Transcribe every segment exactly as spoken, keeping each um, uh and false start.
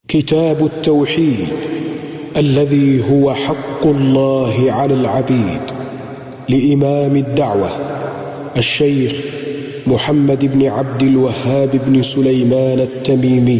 كتاب التوحيد الذي هو حق الله على العبيد، لإمام الدعوة الشيخ محمد بن عبد الوهاب بن سليمان التميمي.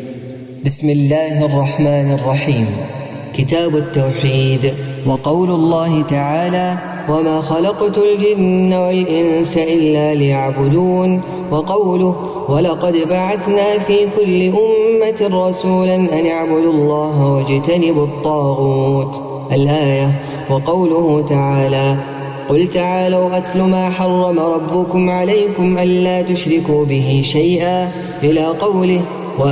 بسم الله الرحمن الرحيم. كتاب التوحيد. وقول الله تعالى: وما خلقت الجن والإنس إلا ليعبدون. وقوله: ولقد بعثنا في كل أمة رسولا أن اعبدوا الله واجتنبوا الطاغوت. الآية. وقوله تعالى: قل تعالوا أتل ما حرم ربكم عليكم ألا تشركوا به شيئا، إلى قوله: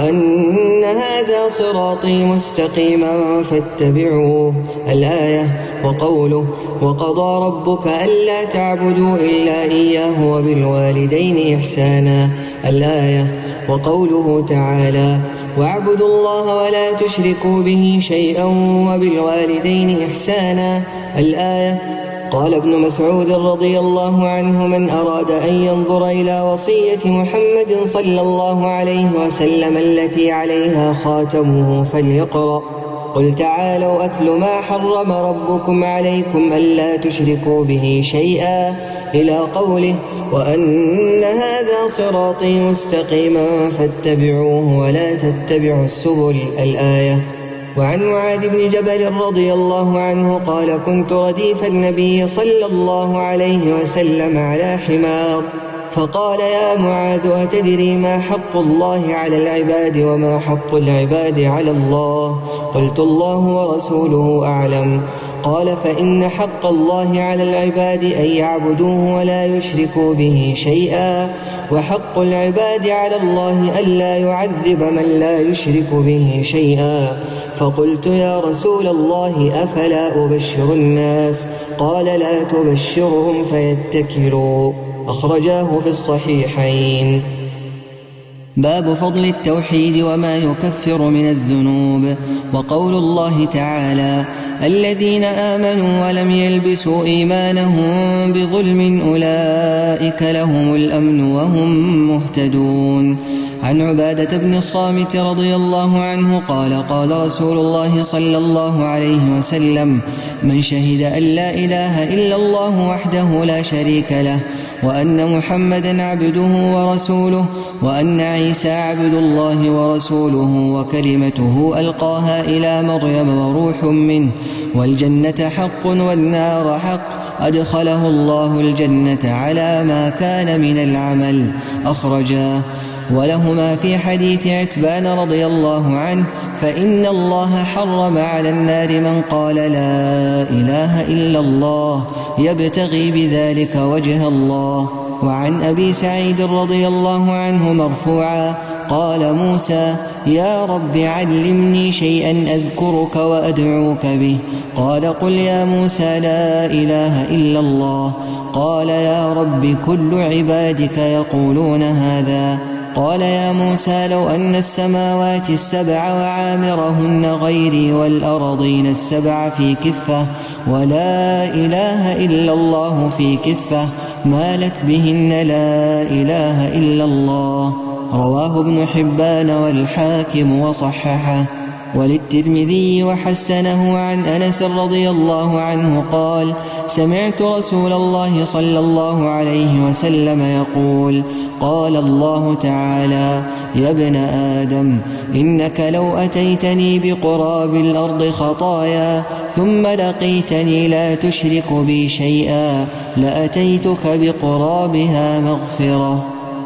وأن هذا صراطي مستقيما فاتبعوه. الآية. وقوله: وقضى ربك ألا تعبدوا إلا إياه وبالوالدين إحسانا. الآية. وقوله تعالى: واعبدوا الله ولا تشركوا به شيئا وبالوالدين إحسانا. الآية. قال ابن مسعود رضي الله عنه: من أراد أن ينظر إلى وصية محمد صلى الله عليه وسلم التي عليها خاتمه فليقرأ: قل تعالوا أتل ما حرم ربكم عليكم ألا تشركوا به شيئا، إلى قوله: وأن هذا صراطي مستقيما فاتبعوه ولا تتبعوا السبل. الآية. وعن معاذ بن جبل رضي الله عنه قال: كنت رديف النبي صلى الله عليه وسلم على حمار، فقال: يا معاذ أتدري ما حق الله على العباد وما حق العباد على الله؟ قلت: الله ورسوله أعلم. قال: فإن حق الله على العباد أن يعبدوه ولا يشركوا به شيئا، وحق العباد على الله ألا يعذب من لا يشرك به شيئا. فقلت: يا رسول الله أفلا أبشر الناس؟ قال: لا تبشرهم فيتكلوا. أخرجاه في الصحيحين. باب فضل التوحيد وما يكفر من الذنوب. وقول الله تعالى: الذين آمنوا ولم يلبسوا إيمانهم بظلم أولئك لهم الأمن وهم مهتدون. عن عبادة بن الصامت رضي الله عنه قال: قال رسول الله صلى الله عليه وسلم: من شهد أن لا إله إلا الله وحده لا شريك له، وأن محمدا عبده ورسوله، وأن عيسى عبد الله ورسوله وكلمته ألقاها إلى مريم وروح منه، والجنة حق والنار حق، أدخله الله الجنة على ما كان من العمل. أخرجاه. ولهما في حديث عتبان رضي الله عنه: فإن الله حرم على النار من قال لا إله إلا الله يبتغي بذلك وجه الله. وعن أبي سعيد رضي الله عنه مرفوعا قال موسى: يا رب علمني شيئا أذكرك وأدعوك به. قال: قل يا موسى لا إله إلا الله. قال: يا رب كل عبادك يقولون هذا. قال: يا موسى لو أن السماوات السبع وعامرهن غيري والأرضين السبع في كفة ولا إله إلا الله في كفة مالت بهن لا إله إلا الله. رواه ابن حبان والحاكم وصححه. وللترمذي وحسنه عن أنس رضي الله عنه قال: سمعت رسول الله صلى الله عليه وسلم يقول: قال الله تعالى: يا ابن آدم إنك لو أتيتني بقراب الأرض خطايا ثم لقيتني لا تشرك بي شيئا لأتيتك بقرابها مغفرة.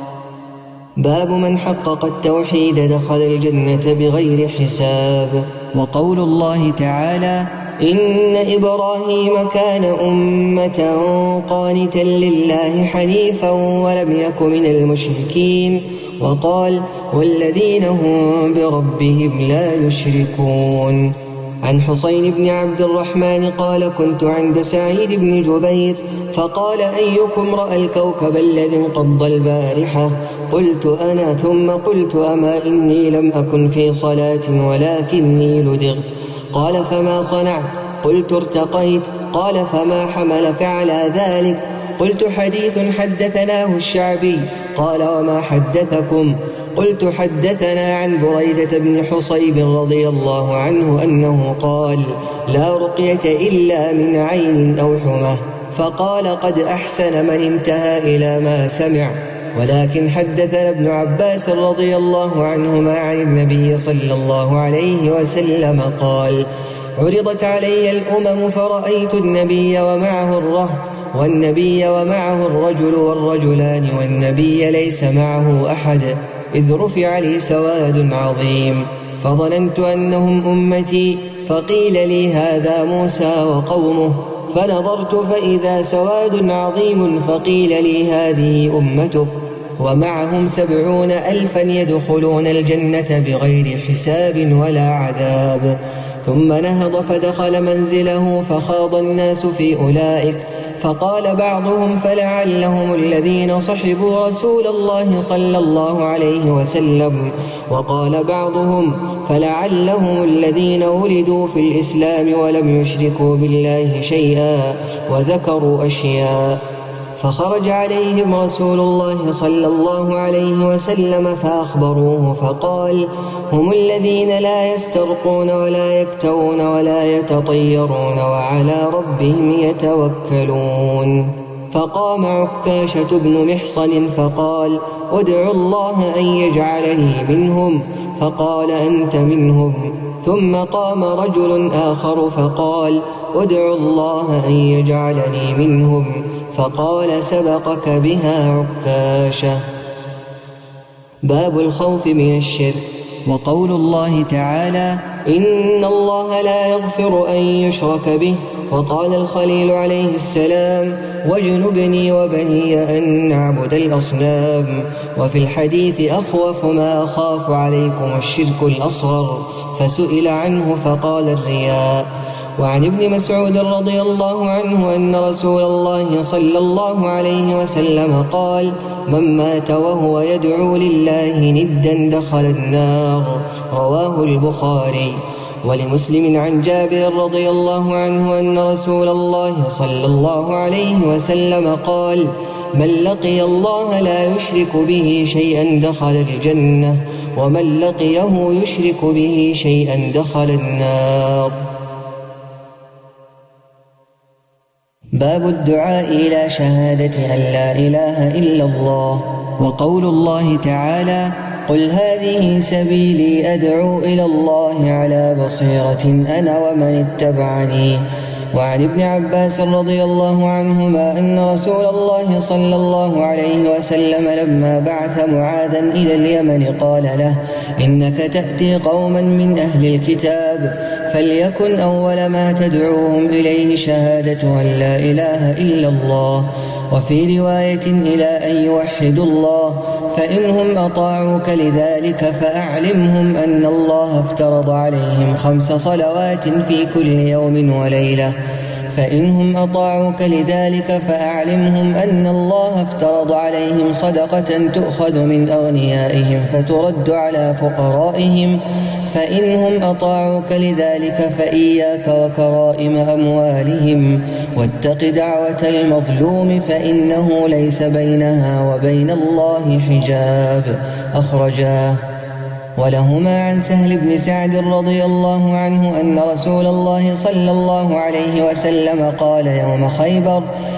باب من حقق التوحيد دخل الجنة بغير حساب. وقول الله تعالى: إن إبراهيم كان أمة قانتا لله حنيفا ولم يك من المشركين. وقال: والذين هم بربهم لا يشركون. عن حسين بن عبد الرحمن قال: كنت عند سعيد بن جبير فقال: أيكم رأى الكوكب الذي انقض البارحة؟ قلت: أنا. ثم قلت: أما إني لم أكن في صلاة ولكني لدغت. قال: فما صنعت؟ قلت: ارتقيت. قال: فما حملك على ذلك؟ قلت: حديث حدثناه الشعبي. قال: وما حدثكم؟ قلت حدثنا عن بريدة بن حصيب رضي الله عنه أنه قال لا رقية إلا من عين أو حمى، فقال قد أحسن من انتهى إلى ما سمع. ولكن حدثنا ابن عباس رضي الله عنهما عن النبي صلى الله عليه وسلم قال عرضت علي الأمم فرأيت النبي ومعه الرهط والنبي ومعه الرجل والرجلان والنبي ليس معه أحد، إذ رفع لي سواد عظيم فظننت أنهم أمتي، فقيل لي هذا موسى وقومه، فنظرت فإذا سواد عظيم، فقيل لي هذه أمتك ومعهم سبعون ألفا يدخلون الجنة بغير حساب ولا عذاب. ثم نهض فدخل منزله فخاض الناس في أولئك، فقال بعضهم فلعلهم الذين صحبوا رسول الله صلى الله عليه وسلم، وقال بعضهم فلعلهم الذين ولدوا في الإسلام ولم يشركوا بالله شيئا، وذكروا أشياء. فخرج عليهم رسول الله صلى الله عليه وسلم فأخبروه فقال هم الذين لا يسترقون ولا يكتوون ولا يتطيرون وعلى ربهم يتوكلون. فقام عكاشة بن محصن فقال ادعوا الله أن يجعلني منهم، فقال أنت منهم. ثم قام رجل آخر فقال ادعوا الله أن يجعلني منهم، فقال سبقك بها عكاشة. باب الخوف من الشرك. وقول الله تعالى إن الله لا يغفر أن يشرك به، وقال الخليل عليه السلام واجنبني وبني أن نعبد الأصنام. وفي الحديث أخوف ما أخاف عليكم الشرك الأصغر، فسئل عنه فقال الرياء. وعن ابن مسعود رضي الله عنه أن رسول الله صلى الله عليه وسلم قال من مات وهو يدعو لله ندا دخل النار، رواه البخاري. ولمسلم عن جابر رضي الله عنه أن رسول الله صلى الله عليه وسلم قال من لقي الله لا يشرك به شيئا دخل الجنة، ومن لقيه يشرك به شيئا دخل النار. باب الدعاء إلى شهادة أن لا إله إلا الله. وقول الله تعالى قل هذه سبيلي أدعو إلى الله على بصيرة أنا ومن اتبعني. وعن ابن عباس رضي الله عنهما أن رسول الله صلى الله عليه وسلم لما بعث معاذا إلى اليمن قال له إنك تأتي قوما من أهل الكتاب، فليكن أول ما تدعوهم إليه شهادة أن لا إله إلا الله، وفي رواية إلى أن يوحدوا الله، فإنهم أطاعوك لذلك فأعلمهم أن الله افترض عليهم خمس صلوات في كل يوم وليلة. فإنهم أطاعوك لذلك فأعلمهم أن الله افترض عليهم صدقة تؤخذ من أغنيائهم فترد على فقرائهم. فإنهم أطاعوك لذلك فإياك وكرائم أموالهم، واتق دعوة المظلوم فإنه ليس بينها وبين الله حجاب. أخرجاه. ولهما عن سهل بن سعد رضي الله عنه أن رسول الله صلى الله عليه وسلم قال يوم خيبر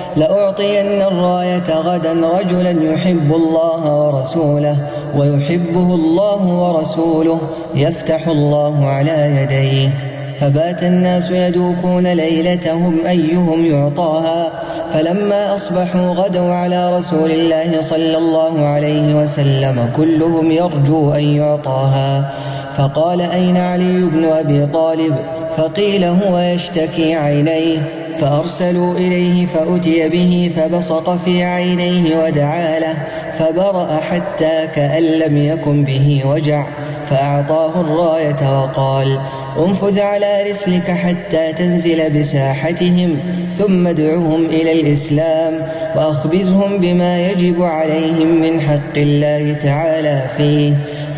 لأعطين الراية غدا رجلا يحب الله ورسوله ويحبه الله ورسوله يفتح الله على يديه. فبات الناس يدوكون ليلتهم أيهم يعطاها، فلما أصبحوا غدوا على رسول الله صلى الله عليه وسلم كلهم يرجو أن يعطاها. فقال أين علي بن أبي طالب؟ فقيل هو يشتكي عينيه، فأرسلوا إليه فأتي به فبصق في عينيه ودعا له فبرأ حتى كأن لم يكن به وجع، فأعطاه الراية وقال انفذ على رسلك حتى تنزل بساحتهم، ثم ادعهم إلى الإسلام وأخبرهم بما يجب عليهم من حق الله تعالى فيه،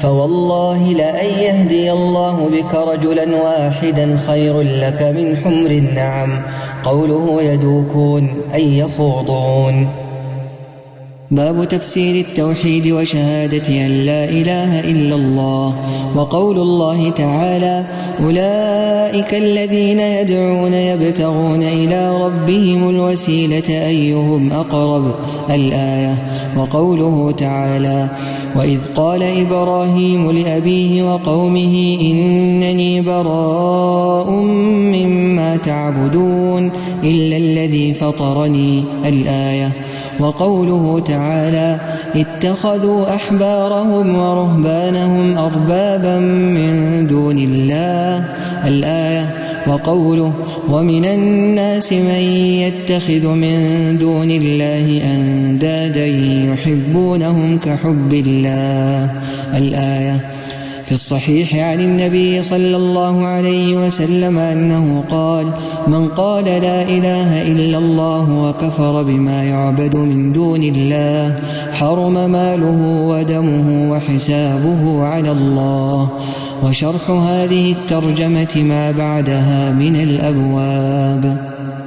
فوالله لأن يهدي الله بك رجلا واحدا خير لك من حمر النعم. قوله يدوكون أي يخوضون. باب تفسير التوحيد وشهادة أن لا إله إلا الله. وقول الله تعالى: أولئك الذين يدعون يبتغون إلى ربهم الوسيلة أيهم أقرب، الآية. وقوله تعالى: وإذ قال إبراهيم لأبيه وقومه إنني براء مما تعبدون إلا الذي فطرني، الآية. وقوله تعالى: اتخذوا أحبارهم ورهبانهم أربابا من دون الله، الآية. وقوله: ومن الناس من يتخذ من دون الله أندادا يحبونهم كحب الله، الآية. في الصحيح عن النبي صلى الله عليه وسلم أنه قال: من قال لا إله إلا الله وكفر بما يعبد من دون الله حرم ماله ودمه وحسابه على الله. وشرح هذه الترجمة ما بعدها من الأبواب.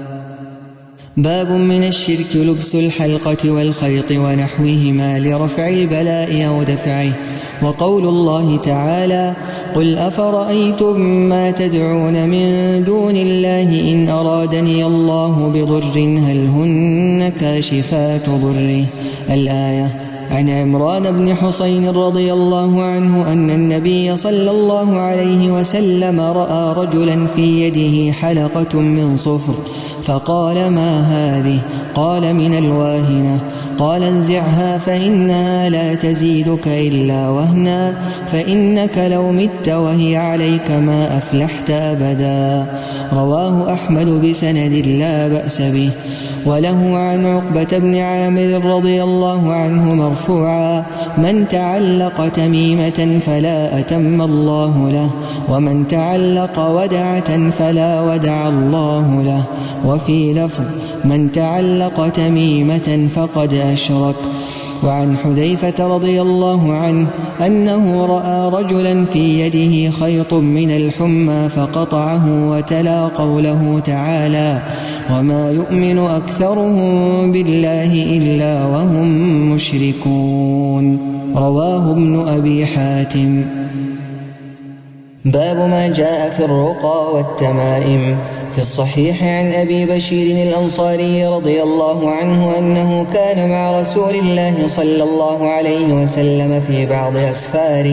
باب من الشرك لبس الحلقة والخيط ونحوهما لرفع البلاء أو دفعه. وقول الله تعالى: قل أفرأيتم ما تدعون من دون الله إن أرادني الله بضر هل هن كاشفات ضره، الآية. عن عمران بن حسين رضي الله عنه أن النبي صلى الله عليه وسلم رأى رجلا في يده حلقة من صفر فقال: ما هذه؟ قال: من الواهنة. قال: انزعها فإنها لا تزيدك إلا وهنا، فإنك لو مت وهي عليك ما أفلحت أبدا. رواه أحمد بسند لا بأس به. وله عن عقبة بن عامر رضي الله عنه مرفوعا: من تعلق تميمة فلا أتم الله له، ومن تعلق ودعة فلا ودع الله له. وفي لفظ: من تعلق تميمة فقد أشرك. وعن حذيفة رضي الله عنه أنه رأى رجلا في يده خيط من الحمى فقطعه وتلا قوله تعالى: وما يؤمن أكثرهم بالله إلا وهم مشركون. رواه ابن أبي حاتم. باب ما جاء في الرقى والتمائم. في الصحيح عن أبي بشير الأنصاري رضي الله عنه أنه كان مع رسول الله صلى الله عليه وسلم في بعض أسفاره،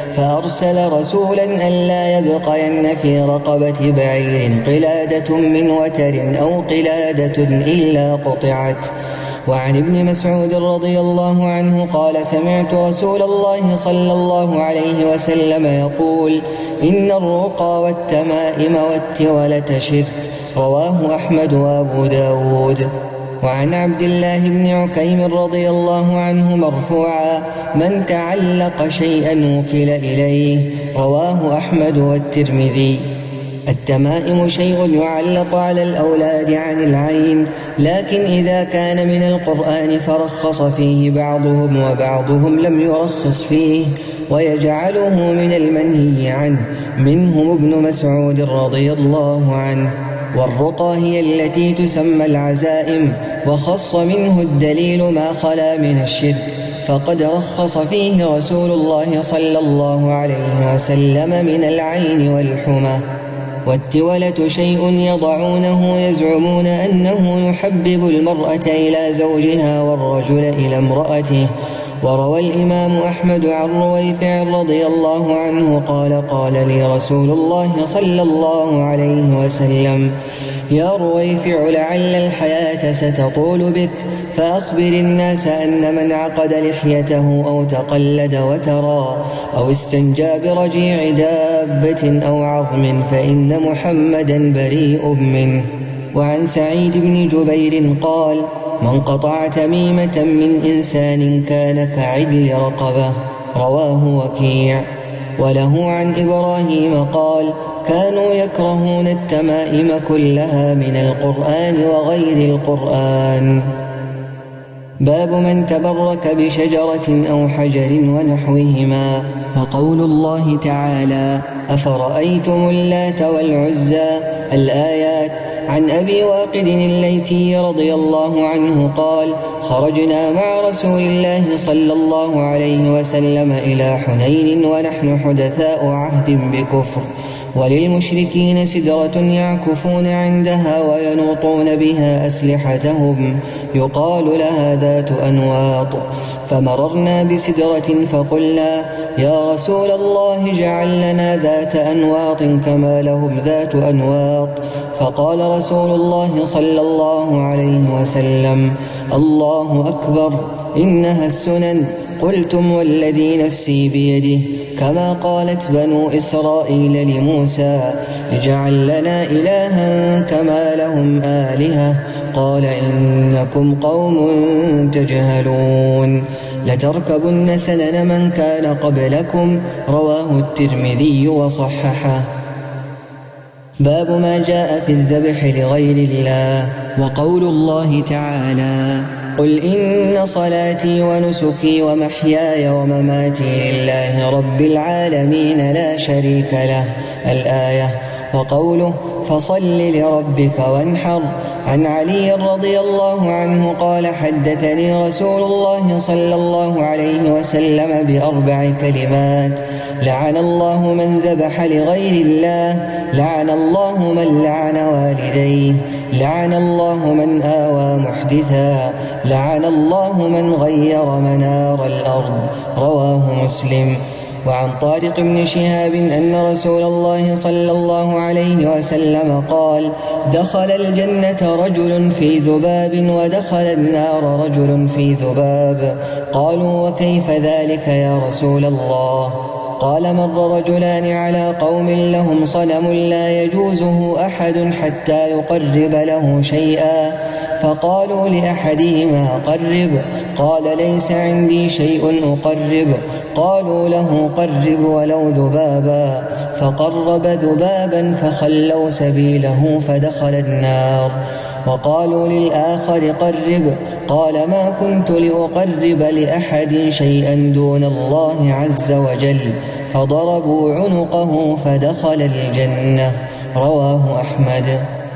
فأرسل رسولا ألا يبقين في رقبة بعير قلادة من وتر أو قلادة إلا قطعت. وعن ابن مسعود رضي الله عنه قال: سمعت رسول الله صلى الله عليه وسلم يقول: إن الرقى والتمائم والتولة شرك. رواه أحمد وأبو داود. وعن عبد الله بن عكيم رضي الله عنه مرفوعا: من تعلق شيئا وكل إليه. رواه أحمد والترمذي. التمائم شيء يعلق على الأولاد عن العين، لكن إذا كان من القرآن فرخص فيه بعضهم وبعضهم لم يرخص فيه ويجعله من المنهي عنه، منهم ابن مسعود رضي الله عنه. والرقى هي التي تسمى العزائم، وخص منه الدليل ما خلا من الشرك، فقد رخص فيه رسول الله صلى الله عليه وسلم من العين والحمى. والتولة شيء يضعونه يزعمون أنه يحبب المرأة إلى زوجها والرجل إلى امرأته. وروى الإمام أحمد عن رويفع رضي الله عنه قال: قال لي رسول الله صلى الله عليه وسلم: يا رويفع لعل الحياة ستطول بك، فأخبر الناس أن من عقد لحيته أو تقلد وترى أو استنجى برجيع دابة أو عظم فإن محمدا بريء منه. وعن سعيد بن جبير قال: من قطع تميمة من إنسان كان كعدل رقبة. رواه وكيع. وله عن إبراهيم قال: كانوا يكرهون التمائم كلها من القرآن وغير القرآن. باب من تبرك بشجرة أو حجر ونحوهما. وقول الله تعالى: أفرأيتم اللات والعزى، الآيات. عن أبي واقد الليثي رضي الله عنه قال: خرجنا مع رسول الله صلى الله عليه وسلم إلى حنين ونحن حدثاء عهد بكفر، وللمشركين سدرة يعكفون عندها وينوطون بها أسلحتهم يقال لها ذات أنواط، فمررنا بسدرة فقلنا: يا رسول الله اجعل لنا ذات أنواط كما لهم ذات أنواط. فقال رسول الله صلى الله عليه وسلم: الله أكبر، إنها السنن. قلتم والذي نفسي بيده، كما قالت بنو إسرائيل لموسى: اجعل لنا إلها كما لهم آلهة. قال: إنكم قوم تجهلون، لتركبن سنن من كان قبلكم. رواه الترمذي وصححه. باب ما جاء في الذبح لغير الله. وقول الله تعالى: قل إن صلاتي ونسكي ومحياي ومماتي لله رب العالمين لا شريك له. الآية. وقوله: فصل لربك وانحر. عن علي رضي الله عنه قال: حدثني رسول الله صلى الله عليه وسلم بأربع كلمات: لعن الله من ذبح لغير الله، لعن الله من لعن والديه، لعن الله من آوى محدثا، لعن الله من غير منار الأرض. رواه مسلم. وعن طارق بن شهاب أن رسول الله صلى الله عليه وسلم قال: دخل الجنة رجل في ذباب ودخل النار رجل في ذباب. قالوا: وكيف ذلك يا رسول الله؟ قال: مر رجلان على قوم لهم صنم لا يجوزه أحد حتى يقرب له شيئا، فقالوا لأحدهما: قرب. قال: ليس عندي شيء أقرب. قالوا له: قرب ولو ذبابا. فقرب ذبابا فخلوا سبيله فدخل النار. وقالوا للآخر: قرب. قال: ما كنت لأقرب لأحد شيئا دون الله عز وجل. فضربوا عنقه فدخل الجنة. رواه أحمد.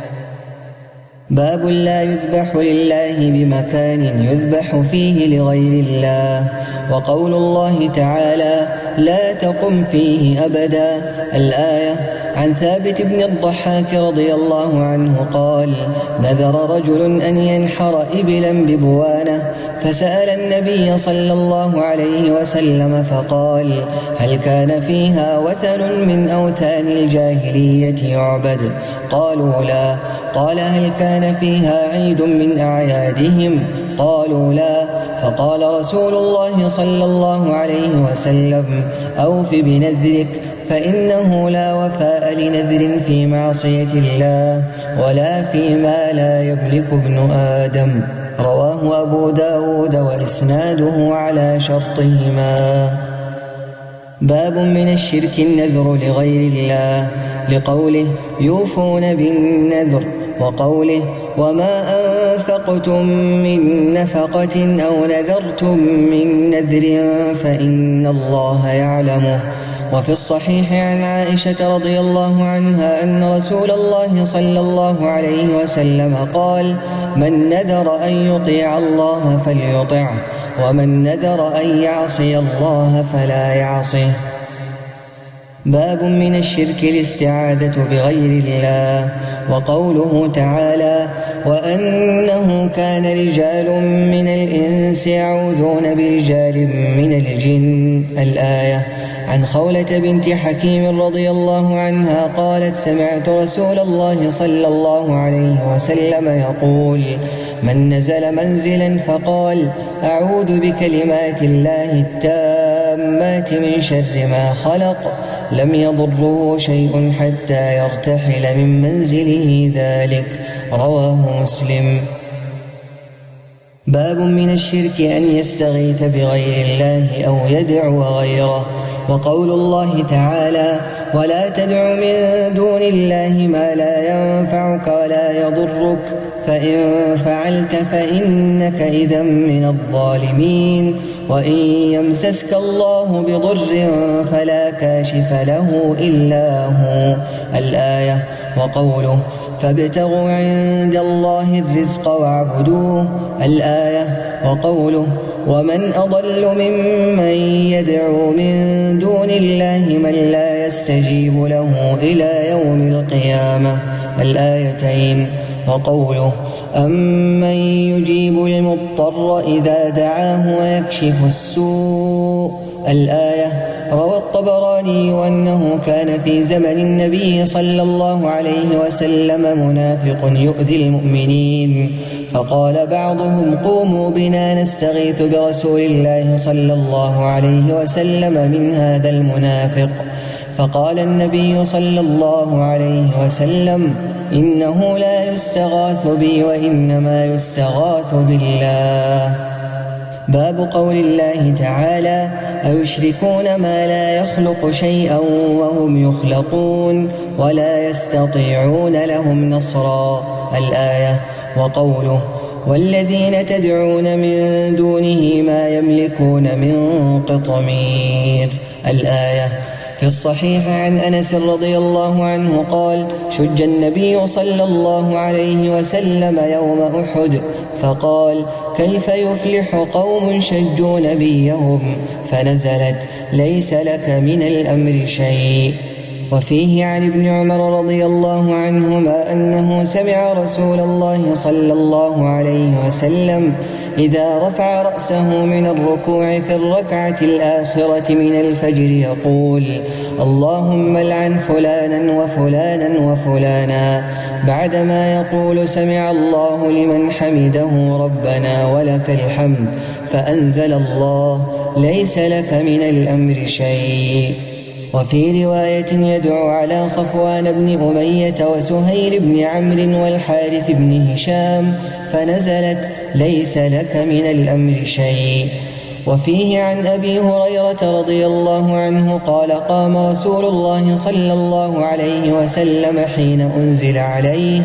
باب لا يذبح لله بمكان يذبح فيه لغير الله. وقول الله تعالى: لا تقم فيه أبدا. الآية. عن ثابت بن الضحاك رضي الله عنه قال: نذر رجل أن ينحر إبلا ببوانة، فسأل النبي صلى الله عليه وسلم فقال: هل كان فيها وثن من أوثان الجاهلية يعبد؟ قالوا: لا. قال: هل كان فيها عيد من أعيادهم؟ قالوا: لا. فقال رسول الله صلى الله عليه وسلم: أوف بنذرك، فإنه لا وفاء لنذر في معصية الله ولا فيما لا يملك ابن آدم. رواه أبو داود وإسناده على شرطهما. باب من الشرك النذر لغير الله، لقوله: يوفون بالنذر، وقوله: وما أنفقتم من نفقة أو نذرتم من نذر فإن الله يعلمه. وفي الصحيح عن عائشة رضي الله عنها أن رسول الله صلى الله عليه وسلم قال: من نذر أن يطيع الله فليطعه، ومن نذر أن يعصي الله فلا يعصه. باب من الشرك الاستعاذة بغير الله. وقوله تعالى: وأنه كان رجال من الإنس يعوذون برجال من الجن. الآية. عن خولة بنت حكيم رضي الله عنها قالت: سمعت رسول الله صلى الله عليه وسلم يقول: من نزل منزلا فقال: أعوذ بكلمات الله التامات من شر ما خلق، لم يضره شيء حتى يرتحل من منزله ذلك. رواه مسلم. باب من الشرك أن يستغيث بغير الله أو يدعو غيره. وقول الله تعالى: ولا تدع من دون الله ما لا ينفعك ولا يضرك، فإن فعلت فإنك إذا من الظالمين. وإن يمسسك الله بضر فلا كاشف له إلا هو. الآية. وقوله: فابتغوا عند الله الرزق واعبدوه. الآية. وقوله ومن أضل ممن يدعو من دون الله من لا يستجيب له إلى يوم القيامة. الآيتين. وقوله أمن يجيب المضطر إذا دعاه ويكشف السوء. الآية. روى الطبراني أنه كان في زمن النبي صلى الله عليه وسلم منافق يؤذي المؤمنين، فقال بعضهم قوموا بنا نستغيث برسول الله صلى الله عليه وسلم من هذا المنافق. فقال النبي صلى الله عليه وسلم إنه لا يستغاث بي وإنما يستغاث بالله. باب قول الله تعالى أيشركون ما لا يخلق شيئا وهم يخلقون ولا يستطيعون لهم نصرا. الآية. وقوله والذين تدعون من دونه ما يملكون من قطمير. الآية. في الصحيح عن أنس رضي الله عنه قال شج النبي صلى الله عليه وسلم يوم أحد فقال كيف يفلح قوم شجوا نبيهم، فنزلت ليس لك من الأمر شيء. وفيه عن ابن عمر رضي الله عنهما أنه سمع رسول الله صلى الله عليه وسلم إذا رفع رأسه من الركوع في الركعة الآخرة من الفجر يقول اللهم لعن فلانا وفلانا وفلانا، بعدما يقول سمع الله لمن حمده ربنا ولك الحمد، فأنزل الله ليس لك من الأمر شيء. وفي رواية يدعو على صفوان بن أمية وسهيل بن عمرو والحارث بن هشام، فنزلت ليس لك من الأمر شيء. وفيه عن أبي هريرة رضي الله عنه قال قام رسول الله صلى الله عليه وسلم حين أنزل عليه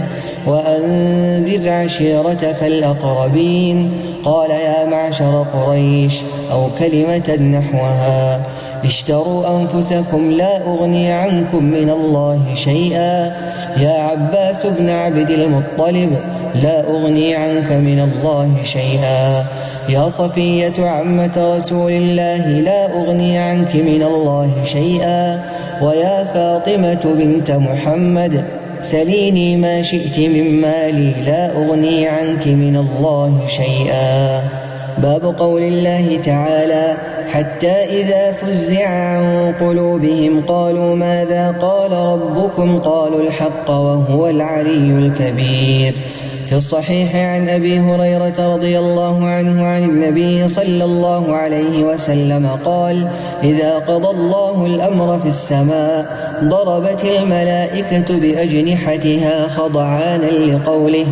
وأنذر عشيرتك الأقربين، قال يا معشر قريش أو كلمة نحوها اشتروا أنفسكم لا أغني عنكم من الله شيئا، يا عباس بن عبد المطلب لا أغني عنك من الله شيئا، يا صفية عمة رسول الله لا أغني عنك من الله شيئا، ويا فاطمة بنت محمد سليني ما شئت من مالي لا أغني عنك من الله شيئا. باب قول الله تعالى حتى إذا فزع عن قلوبهم قالوا ماذا قال ربكم قالوا الحق وهو العلي الكبير. في الصحيح عن أبي هريرة رضي الله عنه عن النبي صلى الله عليه وسلم قال إذا قضى الله الأمر في السماء ضربت الملائكة بأجنحتها خضعانا لقوله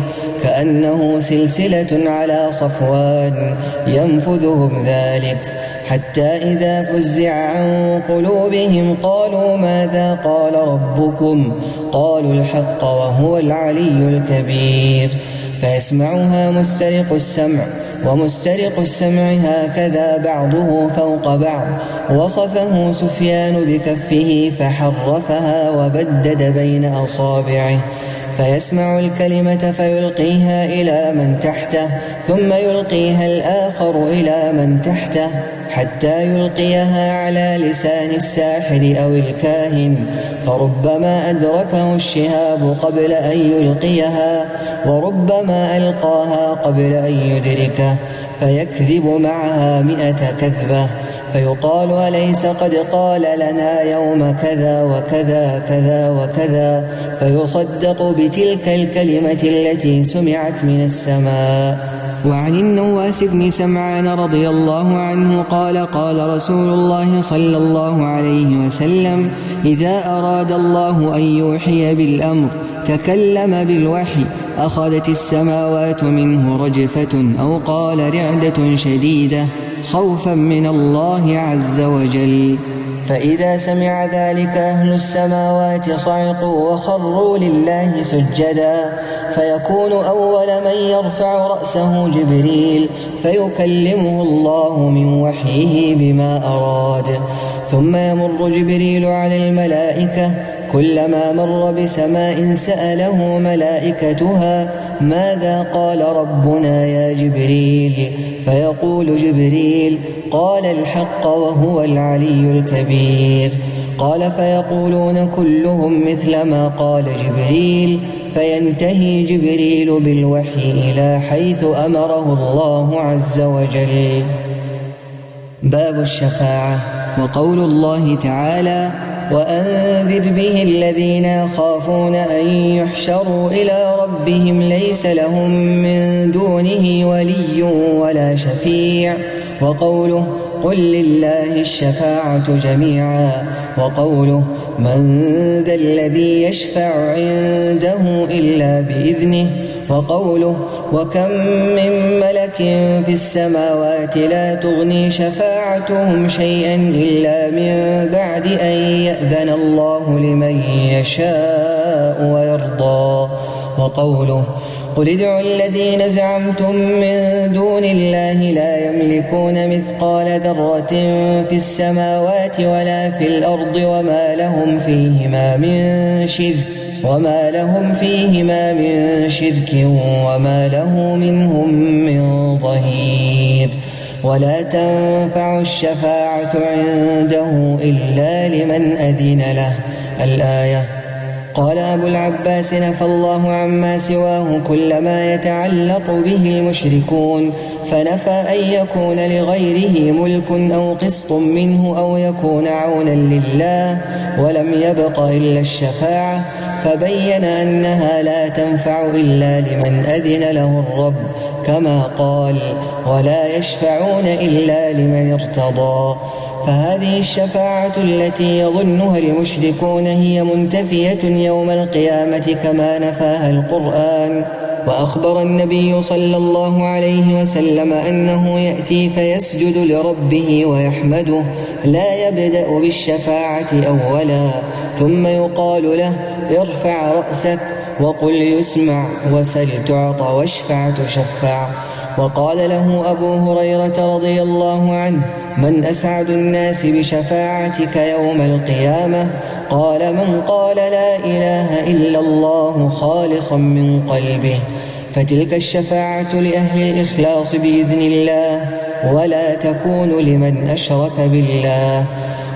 كأنه سلسلة على صفوان ينفذهم ذلك، حتى إذا فزع عن قلوبهم قالوا ماذا قال ربكم قالوا الحق وهو العلي الكبير، فيسمعها مسترق السمع ومسترق السمع هكذا بعضه فوق بعض. وصفه سفيان بكفه فحرفها وبدد بين أصابعه، فيسمع الكلمة فيلقيها إلى من تحته ثم يلقيها الآخر إلى من تحته حتى يلقيها على لسان الساحر أو الكاهن، فربما أدركه الشهاب قبل أن يلقيها وربما ألقاها قبل أن يدركه، فيكذب معها مئة كذبة، فيقال أليس قد قال لنا يوم كذا وكذا كذا وكذا، فيصدق بتلك الكلمة التي سمعت من السماء. وعن النواس بن سمعان رضي الله عنه قال قال رسول الله صلى الله عليه وسلم إذا أراد الله أن يوحي بالأمر تكلم بالوحي أخذت السماوات منه رجفة أو قال رعدة شديدة خوفا من الله عز وجل، فإذا سمع ذلك أهل السماوات صعقوا وخروا لله سجدا، فيكون أول من يرفع رأسه جبريل فيكلمه الله من وحيه بما أراد، ثم يمر جبريل على الملائكة كلما مر بسماء سأله ملائكتها ماذا قال ربنا يا جبريل؟ فيقول جبريل قال الحق وهو العلي الكبير. قال فيقولون كلهم مثل ما قال جبريل، فينتهي جبريل بالوحي إلى حيث أمره الله عز وجل. باب الشفاعة. وقول الله تعالى وأنذر به الذين يخافون أن يحشروا إلى ربهم ليس لهم من دونه ولي ولا شفيع. وقوله قل لله الشفاعة جميعا. وقوله من ذا الذي يشفع عنده إلا بإذنه. وقوله وكم من ملك في السماوات لا تغني شفاعتهم شيئا إلا من بعد أن يأذن الله لمن يشاء ويرضى. وقوله قل ادعوا الذين زعمتم من دون الله لا يملكون مثقال ذرة في السماوات ولا في الأرض وما لهم فيهما من شرك وما لهم فيهما من شرك وما له منهم من ظهير. ولا تنفع الشفاعة عنده إلا لمن أذن له. الآية. قال أبو العباس نفى الله عما سواه كل ما يتعلق به المشركون، فنفى أن يكون لغيره ملك أو قسط منه أو يكون عونا لله، ولم يبق إلا الشفاعة، فبين أنها لا تنفع إلا لمن أذن له الرب، كما قال ولا يشفعون إلا لمن ارتضى. فهذه الشفاعة التي يظنها المشركون هي منتفية يوم القيامة كما نفاها القرآن. وأخبر النبي صلى الله عليه وسلم أنه يأتي فيسجد لربه ويحمده، لا يبدأ بالشفاعة أولا، ثم يقال له ارفع رأسك وقل يسمع وسل تعطى واشفع تشفع. وقال له أبو هريرة رضي الله عنه من أسعد الناس بشفاعتك يوم القيامة؟ قال من قال لا إله إلا الله خالصا من قلبه. فتلك الشفاعة لأهل الإخلاص بإذن الله، ولا تكون لمن أشرك بالله.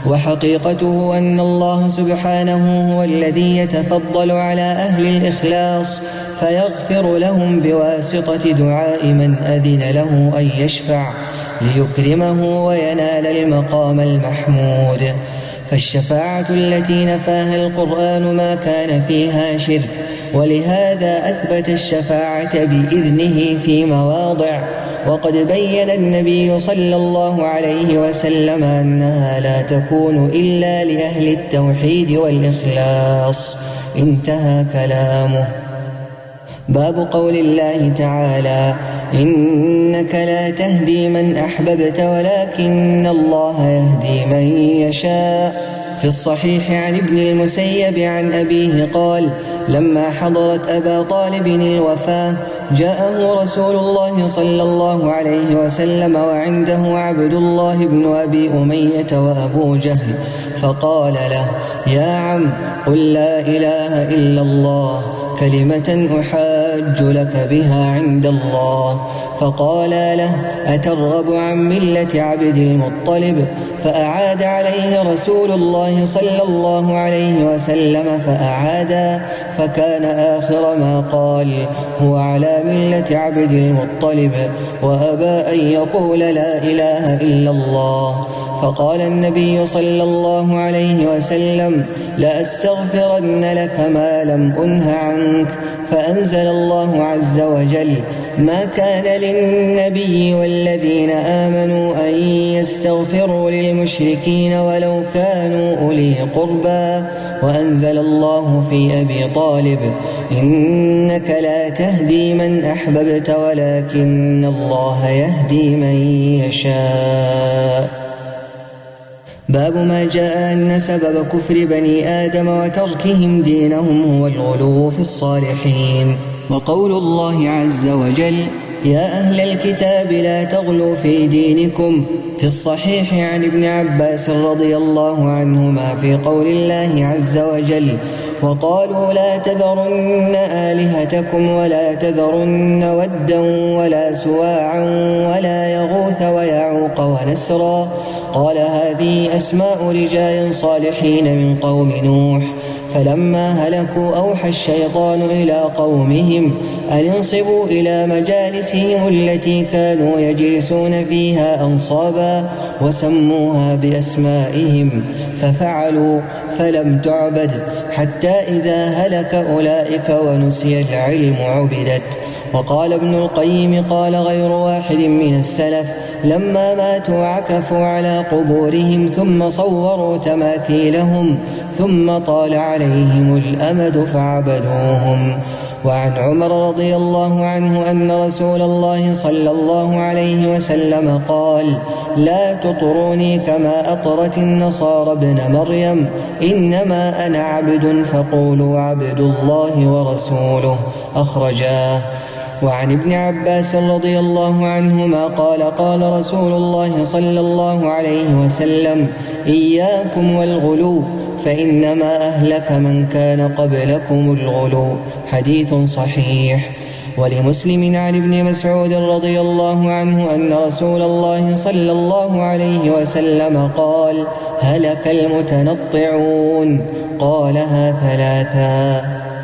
وحقيقته أن الله سبحانه هو الذي يتفضل على أهل الإخلاص فيغفر لهم بواسطة دعاء من أذن له أن يشفع ليكرمه وينال المقام المحمود. فالشفاعة التي نفاها القرآن ما كان فيها شرك، ولهذا أثبت الشفاعة بإذنه في مواضع. وقد بين النبي صلى الله عليه وسلم أنها لا تكون إلا لأهل التوحيد والإخلاص. انتهى كلامه. باب قول الله تعالى إنك لا تهدي من أحببت ولكن الله يهدي من يشاء. في الصحيح عن ابن المسيب عن أبيه قال لما حضرت أبا طالب الوفاة جاءه رسول الله صلى الله عليه وسلم وعنده عبد الله بن أبي أمية وأبو جهل، فقال له يا عم قل لا إله إلا الله كلمة أحاج لك بها عند الله. فقال له أترغب عن ملة عبد المطلب؟ فأعاد عليه رسول الله صلى الله عليه وسلم فأعاد، فكان آخر ما قال هو على ملة عبد المطلب، وأبى أن يقول لا إله إلا الله. فقال النبي صلى الله عليه وسلم لأستغفرن لك ما لم أنه عنك. فأنزل الله عز وجل ما كان للنبي والذين آمنوا أن يستغفروا للمشركين ولو كانوا أولي قربى. وأنزل الله في أبي طالب إنك لا تهدي من أحببت ولكن الله يهدي من يشاء. باب ما جاء أن سبب كفر بني آدم وتركهم دينهم هو الغلو في الصالحين. وقول الله عز وجل يا أهل الكتاب لا تغلوا في دينكم. في الصحيح عن ابن عباس رضي الله عنهما في قول الله عز وجل: وقالوا لا تذرن آلهتكم ولا تذرن ودا ولا سواعا ولا يغوث ويعوق ونسرا. قال هذه أسماء رجال صالحين من قوم نوح، فلما هلكوا أوحى الشيطان إلى قومهم أن انصبوا إلى مجالسهم التي كانوا يجلسون فيها أنصابا وسموها بأسمائهم، ففعلوا فلم تعبد، حتى إذا هلك أولئك ونسي العلم عبدت. وقال ابن القيم: قال غير واحد من السلف: لما ماتوا عكفوا على قبورهم ثم صوروا تماثيلهم ثم طال عليهم الأمد فعبدوهم. وعن عمر رضي الله عنه أن رسول الله صلى الله عليه وسلم قال: لا تطروني كما أطرت النصارى ابن مريم، إنما أنا عبد فقولوا عبد الله ورسوله. أخرجاه. وعن ابن عباس رضي الله عنهما قال: قال رسول الله صلى الله عليه وسلم: إياكم والغلو، فإنما أهلك من كان قبلكم الغلو. حديث صحيح. ولمسلم عن ابن مسعود رضي الله عنه أن رسول الله صلى الله عليه وسلم قال: هلك المتنطعون. قالها ثلاثا.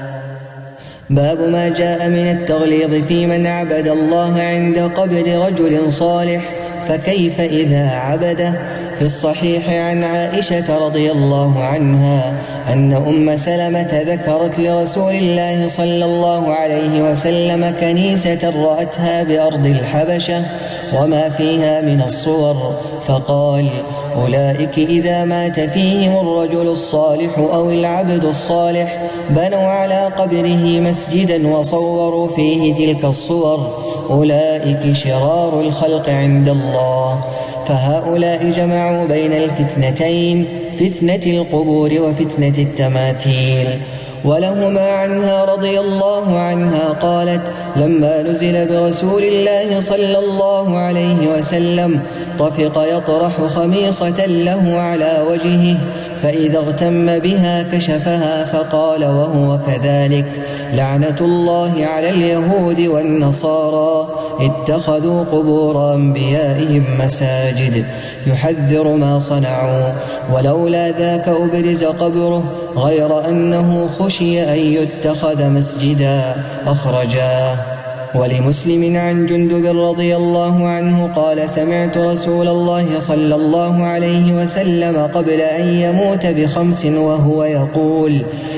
باب ما جاء من التغليظ في من عبد الله عند قبر رجل صالح، فكيف إذا عبده؟ في الصحيح عن عائشة رضي الله عنها أن أم سلمة ذكرت لرسول الله صلى الله عليه وسلم كنيسة رأتها بأرض الحبشة وما فيها من الصور، فقال: أولئك إذا مات فيهم الرجل الصالح أو العبد الصالح بنوا على قبره مسجدا وصوروا فيه تلك الصور، أولئك شرار الخلق عند الله. فهؤلاء جمعوا بين الفتنتين، فتنة القبور وفتنة التماثيل. ولهما عنها رضي الله عنها قالت: لما نزل برسول الله صلى الله عليه وسلم طفق يطرح خميصة له على وجهه، فإذا اغتم بها كشفها فقال وهو كذلك: لعنة الله على اليهود والنصارى اتخذوا قبور أنبيائهم مساجد، يحذر ما صنعوا، ولولا ذاك أبرز قبره غير أنه خشي أن يتخذ مسجدا. أخرجاه. ولمسلم عن جندب رضي الله عنه قال: سمعت رسول الله صلى الله عليه وسلم قبل أن يموت بخمس وهو يقول: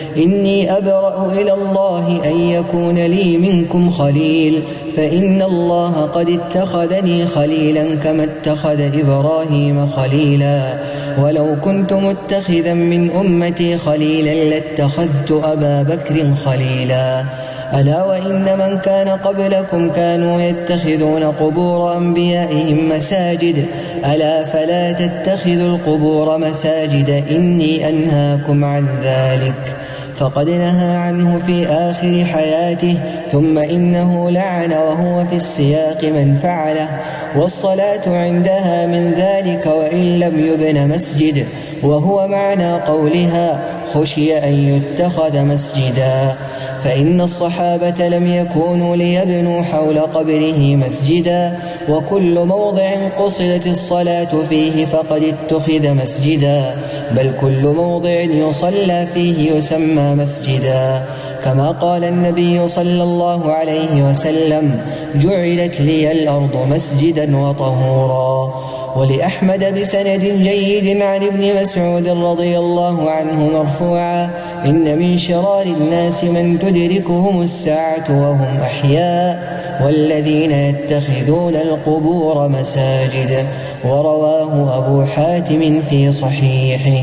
إني أبرأ إلى الله أن يكون لي منكم خليل، فإن الله قد اتخذني خليلا كما اتخذ إبراهيم خليلا، ولو كنت متخذا من أمتي خليلا لاتخذت أبا بكر خليلا. ألا وإن من كان قبلكم كانوا يتخذون قبور أنبيائهم مساجد، ألا فلا تتخذوا القبور مساجد، إني أنهاكم عن ذلك. فقد نهى عنه في آخر حياته، ثم إنه لعن وهو في السياق من فعله، والصلاة عندها من ذلك وإن لم يبن مسجد، وهو معنى قولها خشي أن يتخذ مسجدا. فإن الصحابة لم يكونوا ليبنوا حول قبره مسجدا، وكل موضع قصدت الصلاة فيه فقد اتخذ مسجدا، بل كل موضع يصلى فيه يسمى مسجدا، كما قال النبي صلى الله عليه وسلم: جعلت لي الأرض مسجدا وطهورا. ولأحمد بسند جيد عن ابن مسعود رضي الله عنه مرفوعا: إن من شرار الناس من تدركهم الساعة وهم أحياء، والذين يتخذون القبور مساجد. ورواه أبو حاتم في صحيحه.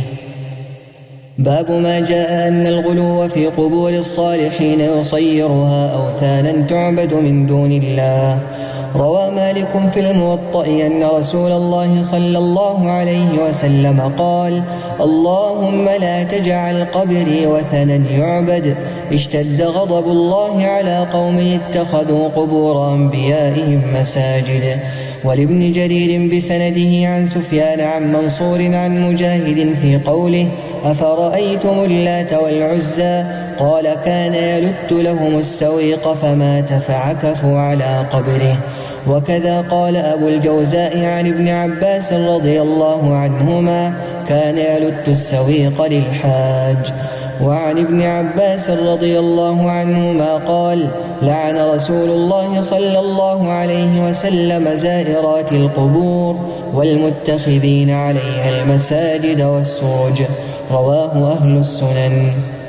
باب ما جاء أن الغلو في قبور الصالحين يصيرها أوثانا تعبد من دون الله. روى مالك في الموطأ أن رسول الله صلى الله عليه وسلم قال: اللهم لا تجعل قبري وثنا يعبد. اشتد غضب الله على قوم اتخذوا قبور أنبيائهم مساجد. ولابن جرير بسنده عن سفيان عن منصور عن مجاهد في قوله: أفرأيتم اللات والعزى؟ قال: كان يلت لهم السويق فمات فعكفوا على قبره. وكذا قال أبو الجوزاء عن ابن عباس رضي الله عنهما: كان يلت السويق للحاج. وعن ابن عباس رضي الله عنهما قال: لعن رسول الله صلى الله عليه وسلم زائرات القبور والمتخذين عليها المساجد والسرج. رواه أهل السنن.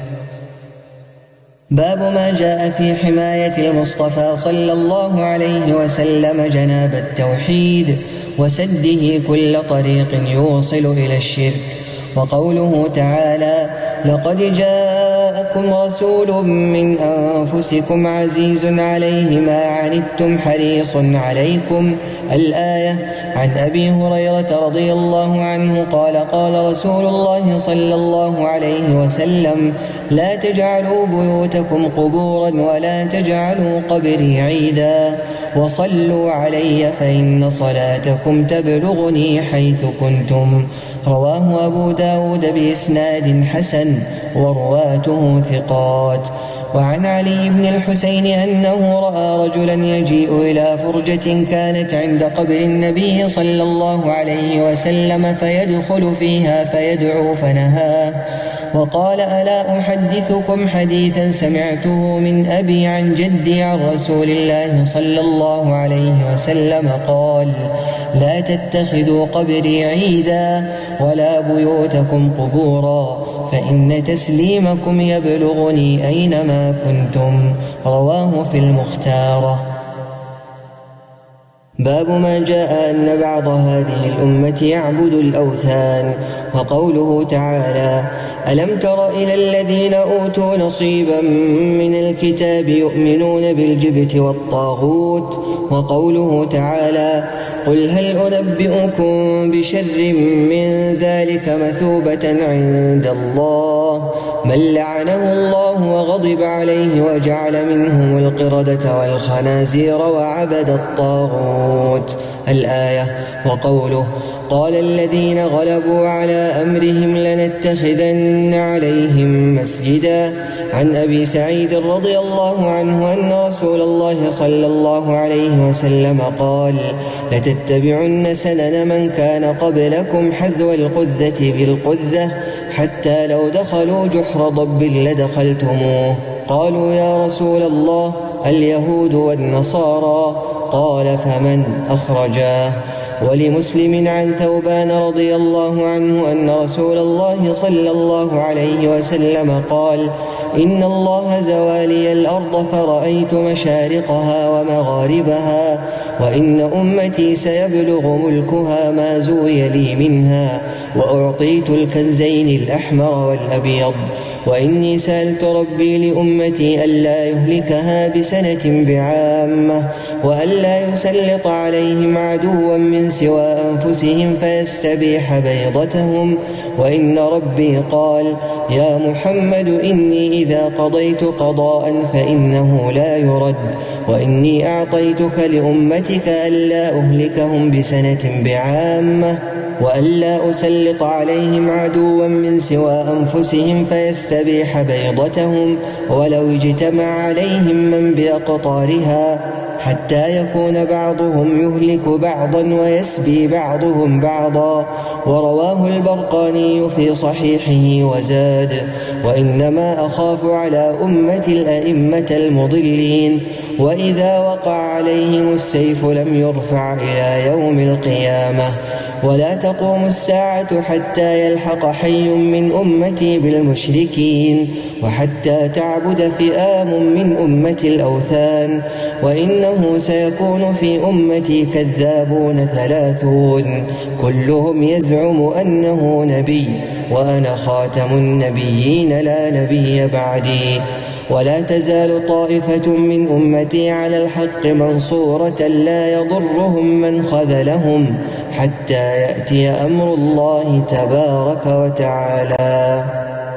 باب ما جاء في حماية المصطفى صلى الله عليه وسلم جناب التوحيد وسده كل طريق يوصل إلى الشرك. وقوله تعالى: لقد جاءكم رسول من أنفسكم عزيز عليه ما عنتم حريص عليكم. الآية. عن أبي هريرة رضي الله عنه قال: قال رسول الله صلى الله عليه وسلم: لا تجعلوا بيوتكم قبورا ولا تجعلوا قبري عيدا، وصلوا علي فإن صلاتكم تبلغني حيث كنتم. رواه أبو داود بإسناد حسن ورواته ثقات. وعن علي بن الحسين أنه رأى رجلا يجيء إلى فرجة كانت عند قبر النبي صلى الله عليه وسلم فيدخل فيها فيدعو فنهاه، وقال: ألا أحدثكم حديثا سمعته من أبي عن جدي عن رسول الله صلى الله عليه وسلم قال: لا تتخذوا قبري عيدا ولا بيوتكم قبورا، فإن تسليمكم يبلغني أينما كنتم. رواه في المختارة. باب ما جاء أن بعض هذه الأمة يعبد الأوثان. وقوله تعالى: ألم تر إلى الذين أوتوا نصيبا من الكتاب يؤمنون بالجبت والطاغوت. وقوله تعالى: قل هل أنبئكم بشر من ذلك مثوبة عند الله من لعنه الله وغضب عليه وجعل منهم القردة والخنازير وعبد الطاغوت. الآية. وقوله: قال الذين غلبوا على أمرهم لنتخذن عليهم مسجدا. عن أبي سعيد رضي الله عنه أن رسول الله صلى الله عليه وسلم قال: لتتبعن سنن من كان قبلكم حذو القذة بالقذة حتى لو دخلوا جحر ضب لدخلتموه. قالوا: يا رسول الله اليهود والنصارى؟ قال: فمن أخرجاه. ولمسلم عن ثوبان رضي الله عنه أن رسول الله صلى الله عليه وسلم قال: إن الله زوالي الأرض فرأيت مشارقها ومغاربها، وإن أمتي سيبلغ ملكها ما زوي لي منها، وأعطيت الكنزين الأحمر والأبيض، وإني سألت ربي لأمتي ألا يهلكها بسنة بعامة، وألا يسلط عليهم عدوا من سوى أنفسهم فيستبيح بيضتهم. وإن ربي قال: يا محمد إني إذا قضيت قضاء فإنه لا يرد، وإني أعطيتك لأمتك ألا أهلكهم بسنة بعامة، وألا أسلط عليهم عدوا من سوى أنفسهم فيستبيح بيضتهم، ولو اجتمع عليهم من بأقطارها، حتى يكون بعضهم يهلك بعضا ويسبي بعضهم بعضا. ورواه البرقاني في صحيحه وزاد: وإنما أخاف على أمة الأئمة المضلين، وإذا وقع عليهم السيف لم يرفع إلى يوم القيامة. ولا تقوم الساعة حتى يلحق حي من أمتي بالمشركين، وحتى تعبد فئام من أمة الأوثان، وإنه سيكون في أمتي كذابون ثلاثون كلهم يزعم أنه نبي، وأنا خاتم النبيين لا نبي بعدي. ولا تزال طائفة من أمتي على الحق منصورة لا يضرهم من خذلهم حتى يأتي أمر الله تبارك وتعالى.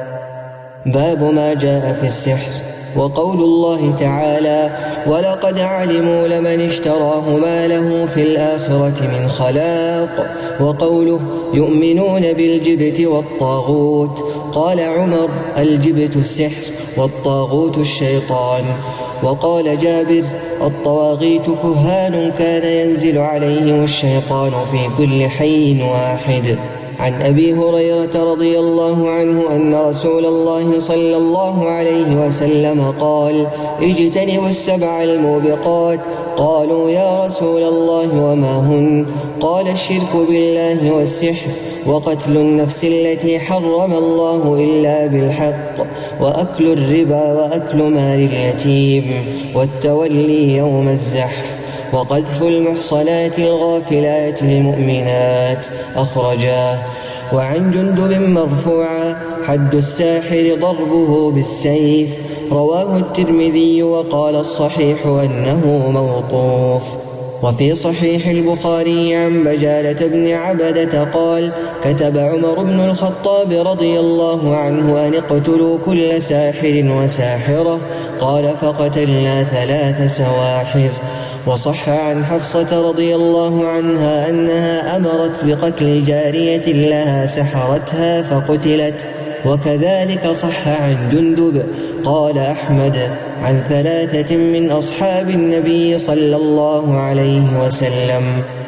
باب ما جاء في السحر. وقول الله تعالى: ولقد علموا لمن اشتراه ما له في الآخرة من خلاق. وقوله: يؤمنون بالجبت والطاغوت. قال عمر: الجبت السحر والطاغوت الشيطان. وقال جابر: الطواغيت كهان كان ينزل عليهم الشيطان في كل حي واحد. عن أبي هريرة رضي الله عنه أن رسول الله صلى الله عليه وسلم قال: اجتنبوا السبع الموبقات. قالوا: يا رسول الله وما هن؟ قال: الشرك بالله والسحر وقتل النفس التي حرم الله إلا بالحق وأكل الربا وأكل مال اليتيم والتولي يوم الزحف وقذف المحصنات الغافلات المؤمنات. أخرجاه. وعن جندب مرفوعا: حد الساحر ضربه بالسيف. رواه الترمذي وقال الصحيح أنه موقوف. وفي صحيح البخاري عن بجالة بن عبدة قال: كتب عمر بن الخطاب رضي الله عنه أن اقتلوا كل ساحر وساحرة. قال: فقتلنا ثلاث سواحر. وصح عن حفصة رضي الله عنها أنها أمرت بقتل جارية لها سحرتها فقتلت. وكذلك صح عن جندب. قال أحمد: عن ثلاثة من أصحاب النبي صلى الله عليه وسلم.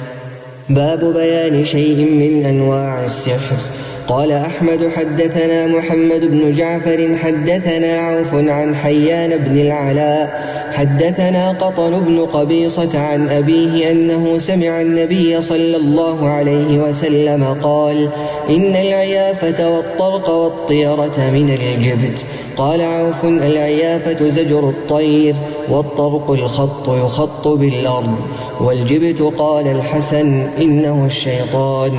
باب بيان شيء من أنواع السحر. قال أحمد: حدثنا محمد بن جعفر حدثنا عوف عن حيان بن العلاء حدثنا قطن بن قبيصة عن أبيه أنه سمع النبي صلى الله عليه وسلم قال: إن العيافة والطرق والطيرة من الجبت. قال عوف: العيافة زجر الطير، والطرق الخط يخط بالأرض، والجبت قال الحسن: إنه الشيطان.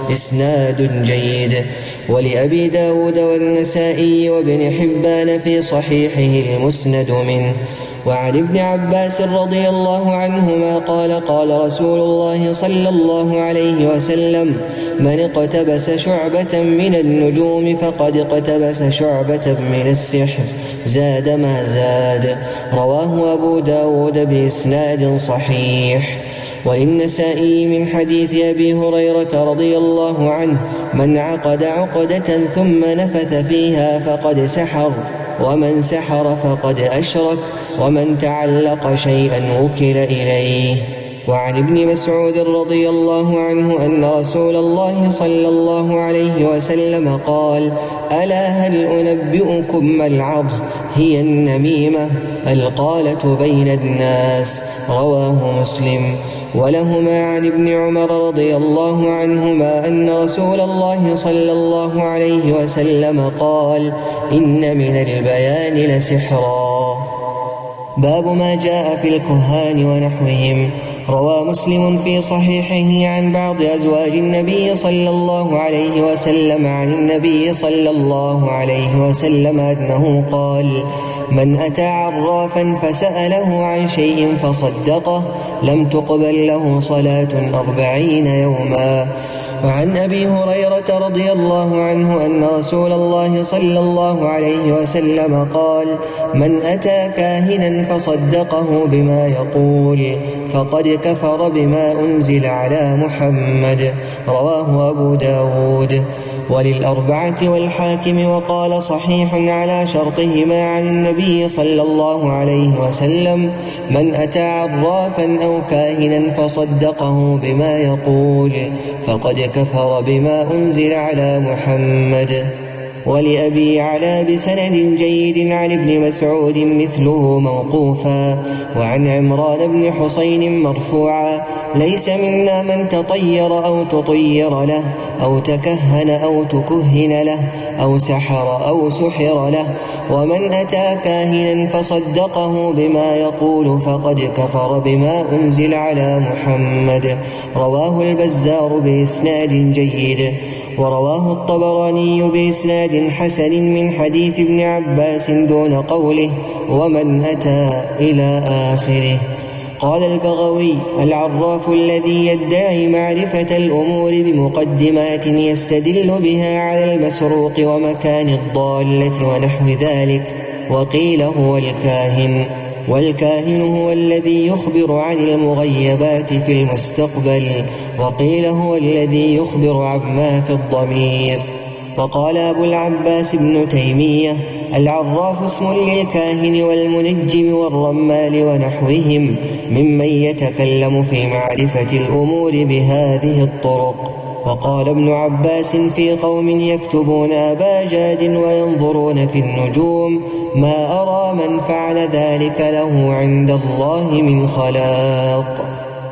إسناد جيد. ولأبي داود والنسائي وابن حبان في صحيحه المسند منه. وعن ابن عباس رضي الله عنهما قال: قال رسول الله صلى الله عليه وسلم: من اقتبس شعبة من النجوم فقد اقتبس شعبة من السحر، زاد ما زاد. رواه أبو داود بإسناد صحيح. وللنسائي من حديث أبي هريرة رضي الله عنه: من عقد عقدة ثم نفث فيها فقد سحر، ومن سحر فقد أشرك، ومن تعلق شيئا وكل إليه. وعن ابن مسعود رضي الله عنه أن رسول الله صلى الله عليه وسلم قال: ألا هل أنبئكم ما العض؟ هي النميمة، القالة بين الناس. رواه مسلم. ولهما عن ابن عمر رضي الله عنهما أن رسول الله صلى الله عليه وسلم قال: إن من البيان لسحرا. باب ما جاء في الكهان ونحوهم. روى مسلم في صحيحه عن بعض أزواج النبي صلى الله عليه وسلم عن النبي صلى الله عليه وسلم أنه قال: من أتى عرافا فسأله عن شيء فصدقه لم تقبل له صلاة أربعين يوما. وعن أبي هريرة رضي الله عنه أن رسول الله صلى الله عليه وسلم قال: من أتى كاهنا فصدقه بما يقول فقد كفر بما أنزل على محمد. رواه أبو داود. وللأربعة والحاكم وقال صحيح على شرطهما عن النبي صلى الله عليه وسلم: من أتى عرافا أو كاهنا فصدقه بما يقول فقد كفر بما أنزل على محمد. ولأبي علا بسند جيد عن ابن مسعود مثله موقوفا. وعن عمران بن حسين مرفوعا: ليس منا من تطير أو تطير له أو تكهن أو تكهن له أو سحر أو سحر له، ومن أتى كاهنا فصدقه بما يقول فقد كفر بما أنزل على محمد. رواه البزار بإسناد جيد. ورواه الطبراني بإسناد حسن من حديث ابن عباس دون قوله ومن أتى إلى آخره. قال البغوي: العراف الذي يدعي معرفة الأمور بمقدمات يستدل بها على المسروق ومكان الضالة ونحو ذلك. وقيل هو الكاهن، والكاهن هو الذي يخبر عن المغيبات في المستقبل، وقيل هو الذي يخبر عما في الضمير. وقال أبو العباس ابن تيمية: العراف اسم للكاهن والمنجم والرمال ونحوهم ممن يتكلم في معرفة الأمور بهذه الطرق. وقال ابن عباس في قوم يكتبون أباجاد وينظرون في النجوم: ما أرى من فعل ذلك له عند الله من خلاق.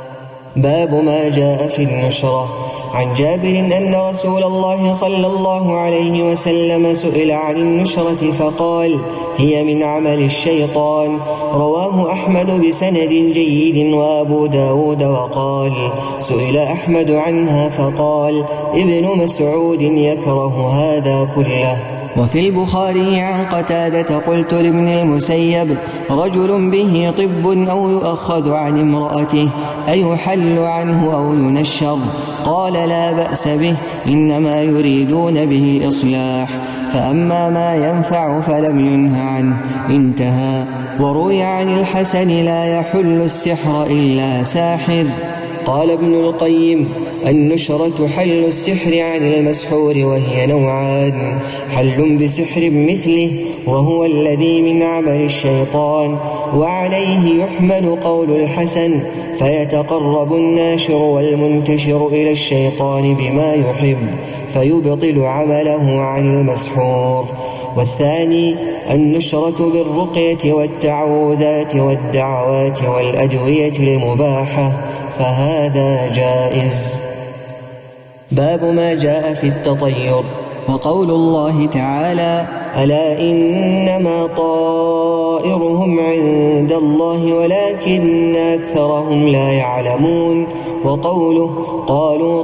باب ما جاء في النشرة. عن جابر أن رسول الله صلى الله عليه وسلم سئل عن النشرة فقال: هي من عمل الشيطان. رواه أحمد بسند جيد وأبو داود. وقال: سئل أحمد عنها فقال: ابن مسعود يكره هذا كله. وفي البخاري عن قتادة: قلت لابن المسيب: رجل به طب أو يؤخذ عن امرأته أيحل عنه أو ينشر؟ قال: لا بأس به، إنما يريدون به الإصلاح، فأما ما ينفع فلم ينه عنه. انتهى. وروي عن الحسن: لا يحل السحر إلا ساحر. قال ابن القيم: النشرة حل السحر عن المسحور، وهي نوعان: حل بسحر مثله وهو الذي من عمل الشيطان، وعليه يحمل قول الحسن: فيتقرب الناشر والمنتشر إلى الشيطان بما يحب فيبطل عمله عن المسحور. والثاني النشرة بالرقية والتعوذات والدعوات والأدوية المباحة، فهذا جائز. باب ما جاء في التطير. وقول الله تعالى: ألا إنما طائرهم عند الله ولكن أكثرهم لا يعلمون. وقوله: قالوا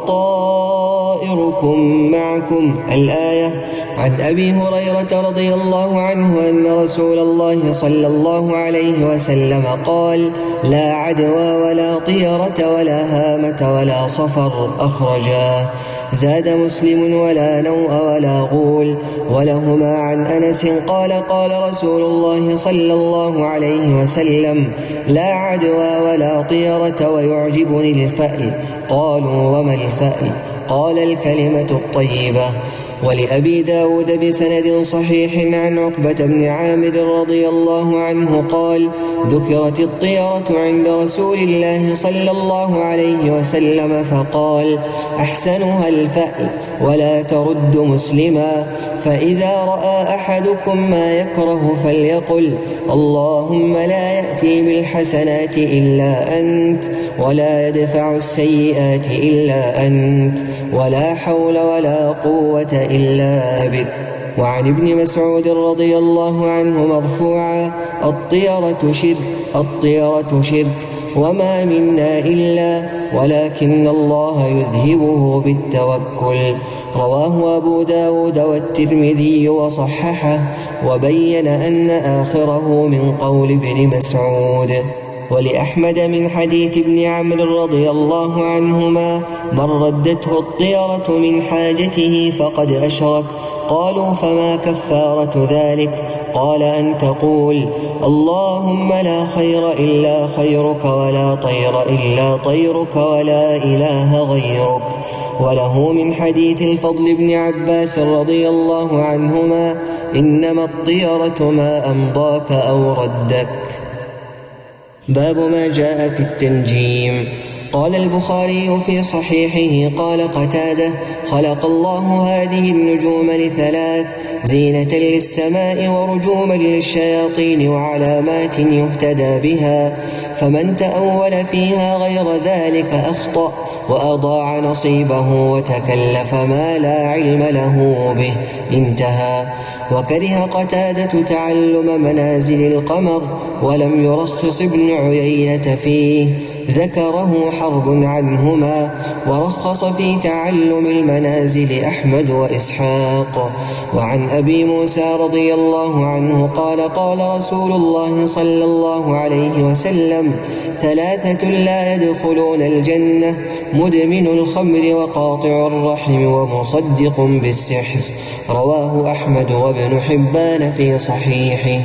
طائركم معكم، الآية. عن أبي هريرة رضي الله عنه أن رسول الله صلى الله عليه وسلم قال: لا عدوى ولا طيرة ولا هامة ولا صفر، أخرجاه. زاد مسلم: ولا نوء ولا غول. ولهما عن أنس قال: قال رسول الله صلى الله عليه وسلم: لا عدوى ولا طيرة ويعجبني الفأل. قالوا: وما الفأل؟ قال: الكلمة الطيبة. ولأبي داود بسند صحيح عن عقبة بن عامر رضي الله عنه قال: ذكرت الطيرة عند رسول الله صلى الله عليه وسلم فقال: أحسنها الفأل، ولا ترد مسلما. فإذا رأى أحدكم ما يكره فليقل: اللهم لا يأتي بالحسنات إلا أنت، ولا يدفع السيئات إلا أنت، ولا حول ولا قوة إلا بك. وعن ابن مسعود رضي الله عنه مرفوعا: الطيرة شرك، الطيرة شرك، وما منا إلا ولكن الله يذهبه بالتوكل. رواه أبو داود والترمذي وصححه، وبين أن آخره من قول ابن مسعود. ولأحمد من حديث ابن عمرو رضي الله عنهما: من ردته الطيرة من حاجته فقد أشرك. قالوا: فما كفارة ذلك؟ قال: أن تقول: اللهم لا خير إلا خيرك، ولا طير إلا طيرك، ولا إله غيرك. وله من حديث الفضل بن عباس رضي الله عنهما: إنما الطيرة ما أمضاك أو ردك. باب ما جاء في التنجيم. قال البخاري في صحيحه: قال قتادة: خلق الله هذه النجوم لثلاث: زينة للسماء، ورجوما للشياطين، وعلامات يهتدى بها، فمن تأول فيها غير ذلك أخطأ، وأضاع نصيبه، وتكلف ما لا علم له به. انتهى. وكره قتادة تعلم منازل القمر، ولم يرخص ابن عيينة فيه. ذكره حرب عنهما. ورخص في تعلم المنازل أحمد وإسحاق. وعن أبي موسى رضي الله عنه قال قال رسول الله صلى الله عليه وسلم: ثلاثة لا يدخلون الجنة: مدمن الخمر وقاطع الرحم ومصدق بالسحر. رواه أحمد وابن حبان في صحيحه.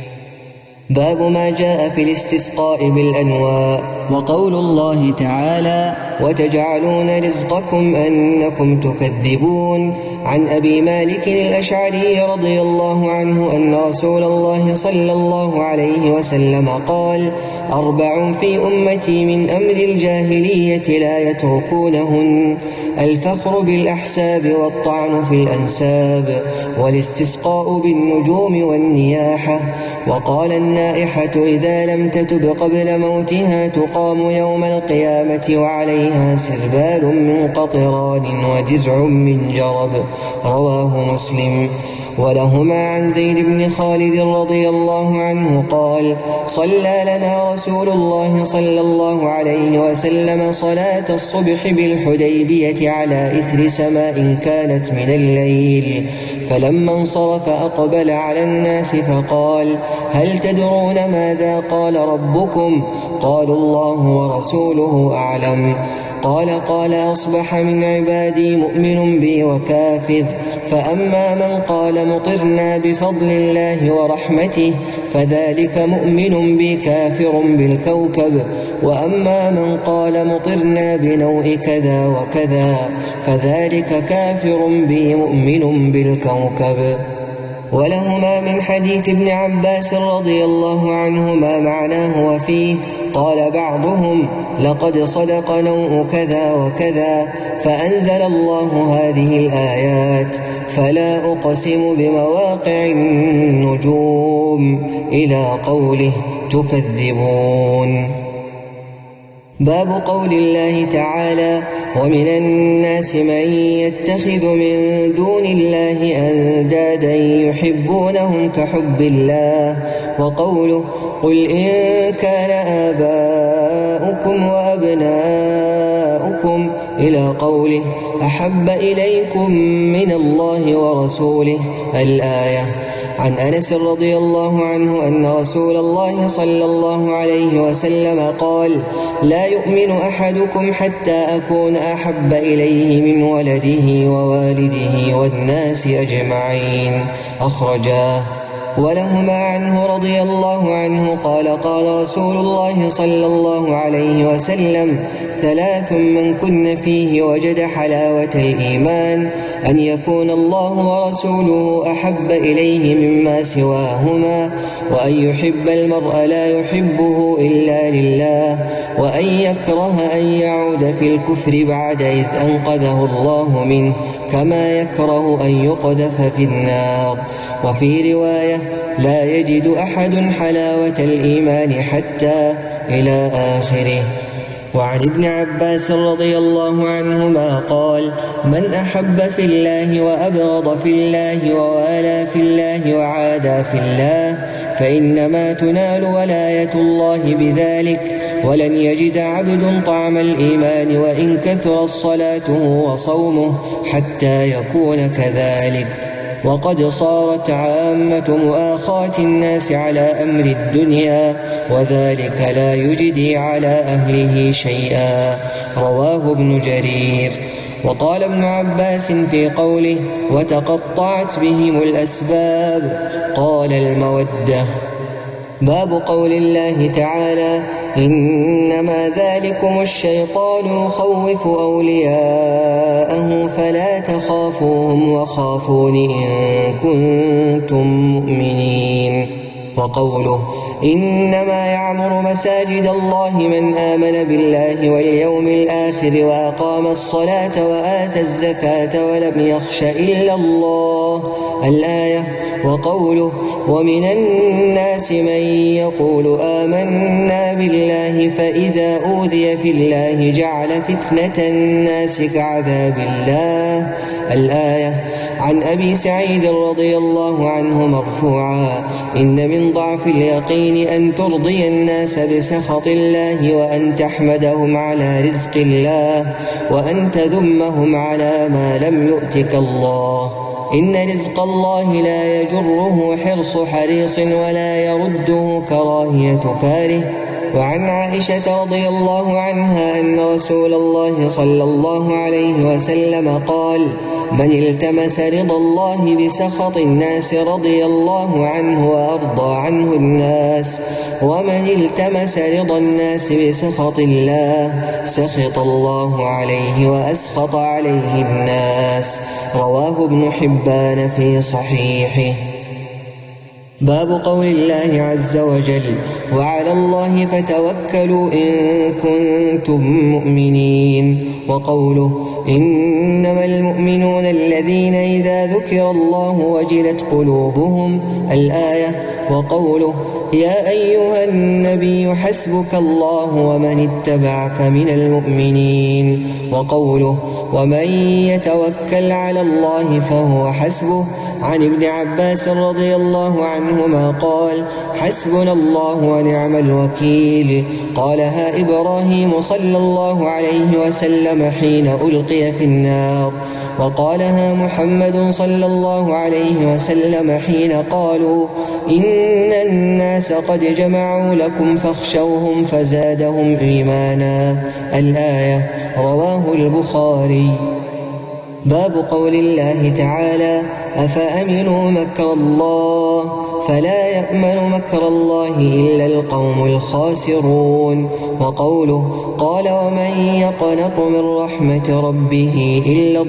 باب ما جاء في الاستسقاء بالأنواء. وقول الله تعالى: وتجعلون رزقكم أنكم تكذبون. عن أبي مالك الأشعري رضي الله عنه أن رسول الله صلى الله عليه وسلم قال: أربع في أمتي من أمر الجاهلية لا يتركونهن: الفخر بالأحساب والطعن في الأنساب والاستسقاء بالنجوم والنياحة. وقال: النائحة إذا لم تتب قبل موتها تقام يوم القيامة وعليها سربال من قطران ودرع من جرب. رواه مسلم. ولهما عن زيد بن خالد رضي الله عنه قال: صلى لنا رسول الله صلى الله عليه وسلم صلاة الصبح بالحديبية على إثر سماء كانت من الليل، فلما انصرف أقبل على الناس فقال: هل تدرون ماذا قال ربكم؟ قالوا: الله ورسوله أعلم. قال: قال: أصبح من عبادي مؤمن بي وكافر، فأما من قال مطرنا بفضل الله ورحمته فذلك مؤمن بي كافر بالكوكب، وأما من قال مطرنا بنوء كذا وكذا فذلك كافر بي مؤمن بالكوكب. ولهما من حديث ابن عباس رضي الله عنهما معناه وفيه: قال بعضهم: لقد صدق نوء كذا وكذا، فأنزل الله هذه الآيات: فلا أقسم بمواقع النجوم، إلى قوله: تكذبون. باب قول الله تعالى: ومن الناس من يتخذ من دون الله أندادا يحبونهم كحب الله. وقوله: قل إن كان آباؤكم وأبناؤكم، إلى قوله: أحب إليكم من الله ورسوله، الآية. عن أنس رضي الله عنه أن رسول الله صلى الله عليه وسلم قال: لا يؤمن أحدكم حتى أكون أحب إليه من ولده ووالده والناس أجمعين. أخرجاه. ولهما عنه رضي الله عنه قال: قال رسول الله صلى الله عليه وسلم: ثلاث من كن فيه وجد حلاوة الإيمان: أن يكون الله ورسوله أحب إليه مما سواهما، وأن يحب المرء لا يحبه إلا لله، وأن يكره أن يعود في الكفر بعد إذ أنقذه الله منه، كما يكره أن يقذف في النار. وفي رواية: لا يجد أحد حلاوة الإيمان حتى، إلى آخره. وعن ابن عباس رضي الله عنهما قال: من أحب في الله وأبغض في الله ووالى في الله وعادى في الله فإنما تنال ولاية الله بذلك، ولن يجد عبد طعم الإيمان وإن كثرت صلاته وصومه حتى يكون كذلك. وقد صارت عامة مؤاخاة الناس على أمر الدنيا، وذلك لا يجدي على أهله شيئا. رواه ابن جرير. وقال ابن عباس في قوله: وتقطعت بهم الأسباب، قال: المودة. باب قول الله تعالى: إنما ذلكم الشيطان يخوف أولياءه فلا تخافوهم وخافون إن كنتم مؤمنين. وقوله: إنما يعمر مساجد الله من آمن بالله واليوم الآخر وأقام الصلاة وآتى الزكاة ولم يخش إلا الله، الآية. وقوله: ومن الناس من يقول آمنا بالله فإذا أوذي في الله جعل فتنة الناس كعذاب الله، الآية. عن أبي سعيد رضي الله عنه مرفوعا: إن من ضعف اليقين أن ترضي الناس بسخط الله، وأن تحمدهم على رزق الله، وأن تذمهم على ما لم يؤتك الله. إن رزق الله لا يجره حرص حريص، ولا يرده كراهية كاره. وعن عائشة رضي الله عنها أن رسول الله صلى الله عليه وسلم قال: من التمس رضا الله بسخط الناس رضي الله عنه وأرضى عنه الناس، ومن التمس رضا الناس بسخط الله سخط الله عليه وأسخط عليه الناس. رواه ابن حبان في صحيحه. باب قول الله عز وجل: وعلى الله فتوكلوا إن كنتم مؤمنين. وقوله: إنما المؤمنون الذين إذا ذكر الله وجلت قلوبهم. الآية. وقوله: يا أيها النبي حسبك الله ومن اتبعك من المؤمنين. وقوله: ومن يتوكل على الله فهو حسبه. عن ابن عباس رضي الله عنهما قال: حسبنا الله ونعم الوكيل. قالها إبراهيم صلى الله عليه وسلم حين ألقي في النار، وقالها محمد صلى الله عليه وسلم حين قالوا: إن الناس قد جمعوا لكم فاخشوهم فزادهم إيمانا. الآية. رواه البخاري. باب قول الله تعالى: أفأمنوا مكر الله فلا يأمن مكر الله إلا القوم الخاسرون. وقوله: قال: ومن يقنط من رحمة ربه إلا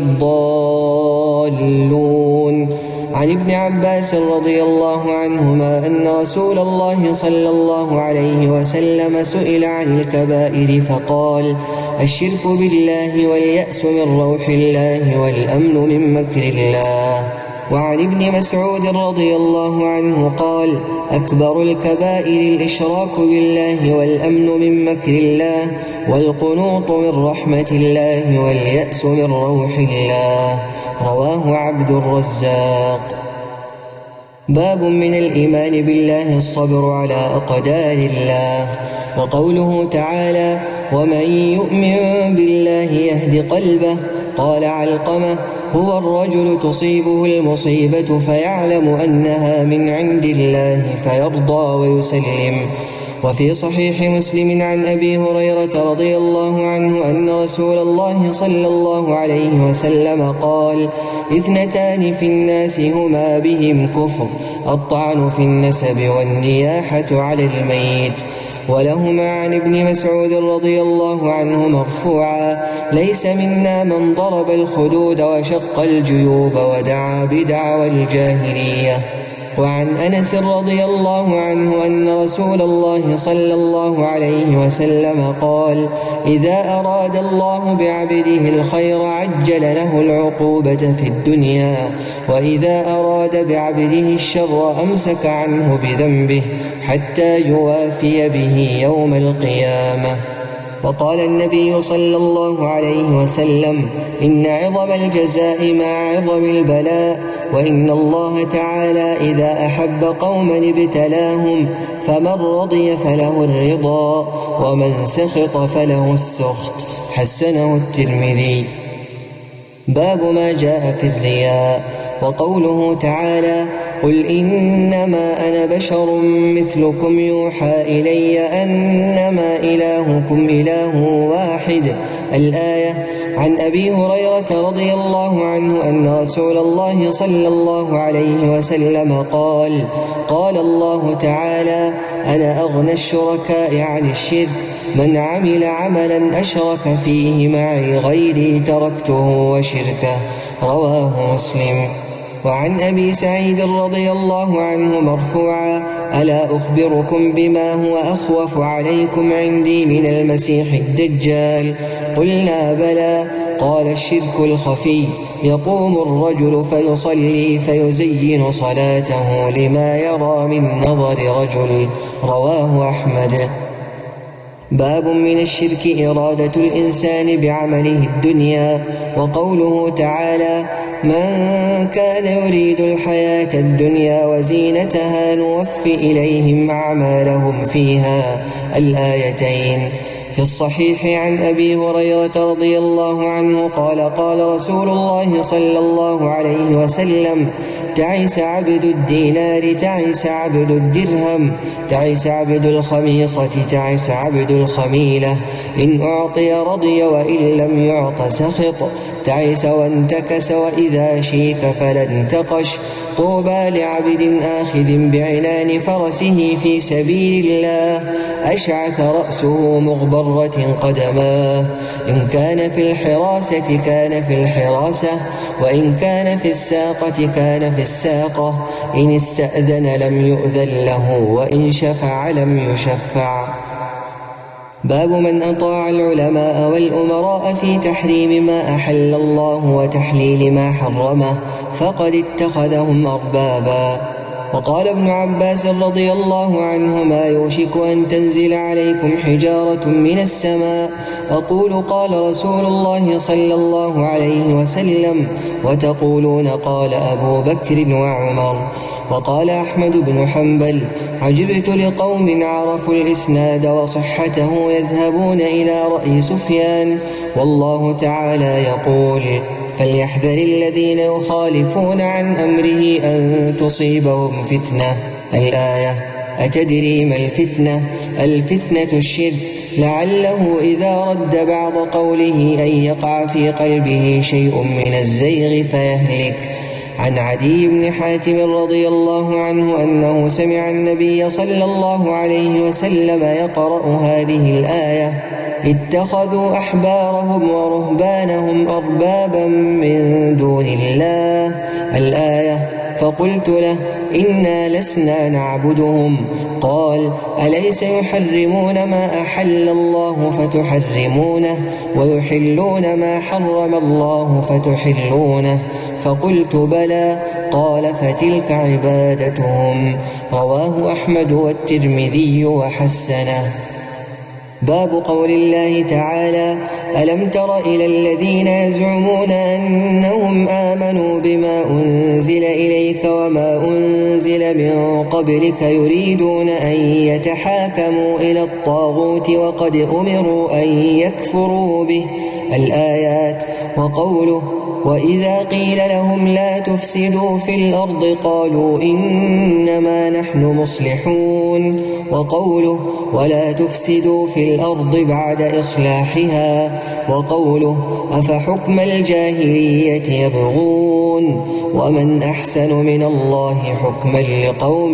الضالون. عن ابن عباس رضي الله عنهما أن رسول الله صلى الله عليه وسلم سئل عن الكبائر فقال: الشرك بالله، واليأس من روح الله، والأمن من مكر الله. وعن ابن مسعود رضي الله عنه قال: أكبر الكبائر الإشراك بالله، والأمن من مكر الله، والقنوط من رحمة الله، واليأس من روح الله. رواه عبد الرزاق. باب من الإيمان بالله الصبر على أقدار الله. وقوله تعالى: ومن يؤمن بالله يهد قلبه. قال علقمة: هو الرجل تصيبه المصيبة فيعلم أنها من عند الله فيرضى ويسلم. وفي صحيح مسلم عن أبي هريرة رضي الله عنه أن رسول الله صلى الله عليه وسلم قال: اثنتان في الناس هما بهم كفر: الطعن في النسب، والنياحة على الميت. ولهما عن ابن مسعود رضي الله عنه مرفوعا: ليس منا من ضرب الخدود وشق الجيوب ودعا بدعوى الجاهلية. وعن أنس رضي الله عنه أن رسول الله صلى الله عليه وسلم قال: إذا أراد الله بعبده الخير عجل له العقوبة في الدنيا، وإذا أراد بعبده الشر أمسك عنه بذنبه حتى يوافي به يوم القيامة. وقال النبي صلى الله عليه وسلم: إن عظم الجزاء مع عظم البلاء، وإن الله تعالى إذا أحب قوما ابتلاهم، فمن رضي فله الرضا، ومن سخط فله السخط. حسنه الترمذي. باب ما جاء في الرياء. وقوله تعالى: قل إنما أنا بشر مثلكم يوحى إلي أنما إلهكم إله واحد. الآية. عن أبي هريرة رضي الله عنه أن رسول الله صلى الله عليه وسلم قال: قال الله تعالى: أنا أغنى الشركاء عن الشرك، من عمل عملا أشرك فيه معي غيري تركته وشركه. رواه مسلم. وعن أبي سعيد رضي الله عنه مرفوعا: ألا أخبركم بما هو أخوف عليكم عندي من المسيح الدجال؟ قلنا بلى. قال: الشرك الخفي، يقوم الرجل فيصلي فيزين صلاته لما يرى من نظر رجل. رواه أحمد. باب من الشرك إرادة الإنسان بعمله الدنيا. وقوله تعالى: من كان يريد الحياة الدنيا وزينتها نوف إليهم أعمالهم فيها، الآيتين. في الصحيح عن أبي هريرة رضي الله عنه قال: قال رسول الله صلى الله عليه وسلم: تعس عبد الدينار، تعس عبد الدرهم، تعس عبد الخميصة، تعس عبد الخميلة، إن أعطي رضي وإن لم يعط سخط، تعس وانتكس وإذا شيك فلا انتقش. طوبى لعبد آخذ بعنان فرسه في سبيل الله، أشعث رأسه مغبرة قدماه، إن كان في الحراسة كان في الحراسة، وإن كان في الساقة كان في الساقة، إن استأذن لم يؤذن له، وإن شفع لم يشفع. باب من أطاع العلماء والأمراء في تحريم ما أحل الله وتحليل ما حرمه فقد اتخذهم أربابا. وقال ابن عباس رضي الله عنهما: يوشك أن تنزل عليكم حجارة من السماء. أقول: قال رسول الله صلى الله عليه وسلم، وتقولون: قال أبو بكر وعمر. وقال أحمد بن حنبل: عجبت لقوم عرفوا الإسناد وصحته يذهبون إلى رأي سفيان، والله تعالى يقول: فليحذر الذين يخالفون عن أمره أن تصيبهم فتنة، الآية. أتدري ما الفتنة؟ الفتنة الشرك، لعله إذا رد بعض قوله أن يقع في قلبه شيء من الزيغ فيهلك. عن عدي بن حاتم رضي الله عنه أنه سمع النبي صلى الله عليه وسلم يقرأ هذه الآية: اتخذوا أحبارهم ورهبانهم أربابا من دون الله، الآية. فقلت له: إنا لسنا نعبدهم. قال: أليس يحرمون ما أحل الله فتحرمونه، ويحلون ما حرم الله فتحلونه؟ فقلت: بلى. قال: فتلك عبادتهم. رواه أحمد والترمذي وحسنه. باب قول الله تعالى: ألم تر إلى الذين يزعمون أنهم آمنوا بما أنزل إليك وما أنزل من قبلك يريدون أن يتحاكموا إلى الطاغوت وقد أمروا أن يكفروا به، الآيات. وقوله: وإذا قيل لهم لا تفسدوا في الأرض قالوا إنما نحن مصلحون. وقوله: ولا تفسدوا في الأرض بعد إصلاحها. وقوله: أفحكم الجاهلية يبغون ومن أحسن من الله حكما لقوم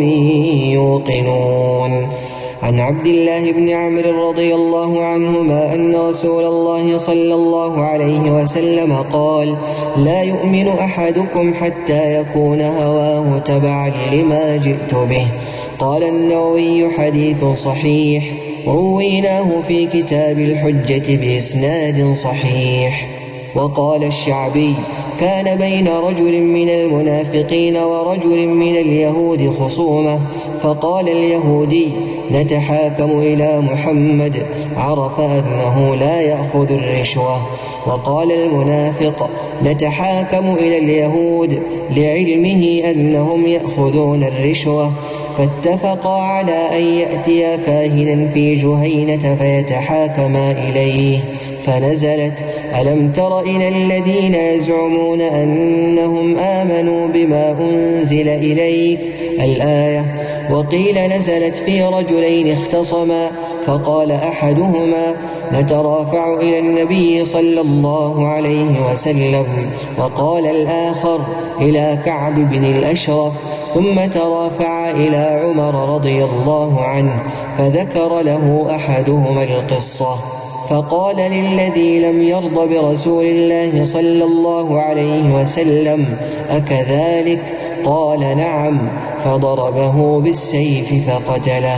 يوقنون. عن عبد الله بن عمرو رضي الله عنهما أن رسول الله صلى الله عليه وسلم قال: لا يؤمن أحدكم حتى يكون هواه تبعا لما جئت به. قال النووي: حديث صحيح، رويناه في كتاب الحجة بإسناد صحيح. وقال الشعبي: كان بين رجل من المنافقين ورجل من اليهود خصومة، فقال اليهودي: نتحاكم إلى محمد، عرف أنه لا يأخذ الرشوة. وقال المنافق: نتحاكم إلى اليهود، لعلمه أنهم يأخذون الرشوة. فاتفقا على أن يأتيا كاهنا في جهينة فيتحاكما إليه، فنزلت: ألم تر إلى الذين يزعمون أنهم آمنوا بما أنزل إليك، الآية. وقيل نزلت في رجلين اختصما، فقال أحدهما: نترافع إلى النبي صلى الله عليه وسلم، وقال الآخر: إلى كعب بن الأشرف، ثم ترافع إلى عمر رضي الله عنه، فذكر له أحدهما القصة، فقال للذي لم يرض برسول الله صلى الله عليه وسلم: أكذلك؟ قال: نعم، فضربه بالسيف فقتله.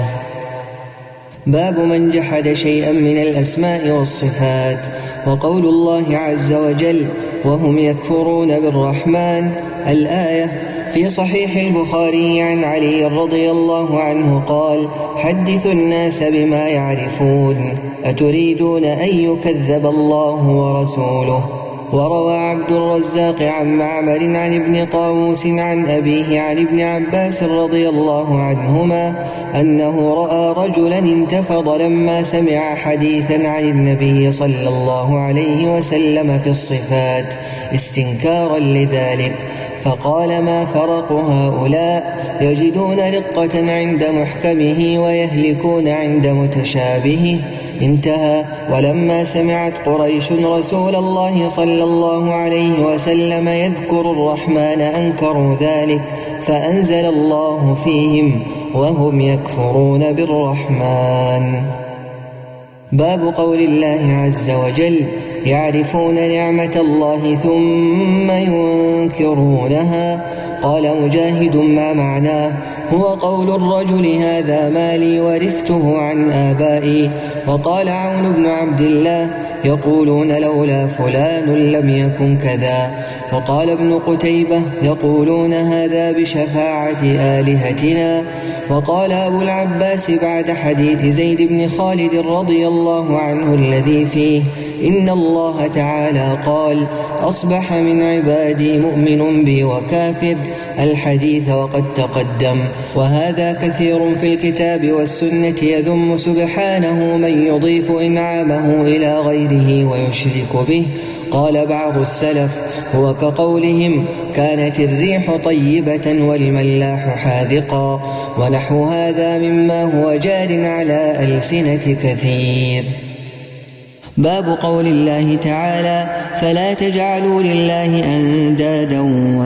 باب من جحد شيئا من الأسماء والصفات. وقول الله عز وجل: وهم يكفرون بالرحمن، الآية. في صحيح البخاري عن علي رضي الله عنه قال: حدثوا الناس بما يعرفون، أتريدون أن يكذب الله ورسوله. وروى عبد الرزاق عن معمر عن ابن طاووس عن أبيه عن ابن عباس رضي الله عنهما أنه رأى رجلا انتفض لما سمع حديثا عن النبي صلى الله عليه وسلم في الصفات استنكارا لذلك، فقال: ما فرق هؤلاء، يجدون رقة عند محكمه ويهلكون عند متشابهه. انتهى. ولما سمعت قريش رسول الله صلى الله عليه وسلم يذكر الرحمن أنكروا ذلك، فأنزل الله فيهم: وهم يكفرون بالرحمن. باب قول الله عز وجل: يعرفون نعمة الله ثم ينكرونها. قال مجاهد: ما معناه؟ هو قول الرجل: هذا مالي ورثته عن آبائي. وقال عون بن عبد الله: يقولون لولا فلان لم يكن كذا. وقال ابن قتيبة: يقولون هذا بشفاعة آلهتنا. وقال أبو العباس بعد حديث زيد بن خالد رضي الله عنه الذي فيه: إن الله تعالى قال: أصبح من عبادي مؤمن بي وكافر، الحديث وقد تقدم. وهذا كثير في الكتاب والسنة يذم سبحانه من يضيف إنعامه إلى غيره ويشرك به. قال بعض السلف: هو كقولهم: كانت الريح طيبة والملاح حاذقا. ونحو هذا مما هو جار على ألسنة كثير. باب قول الله تعالى: فلا تجعلوا لله أندادا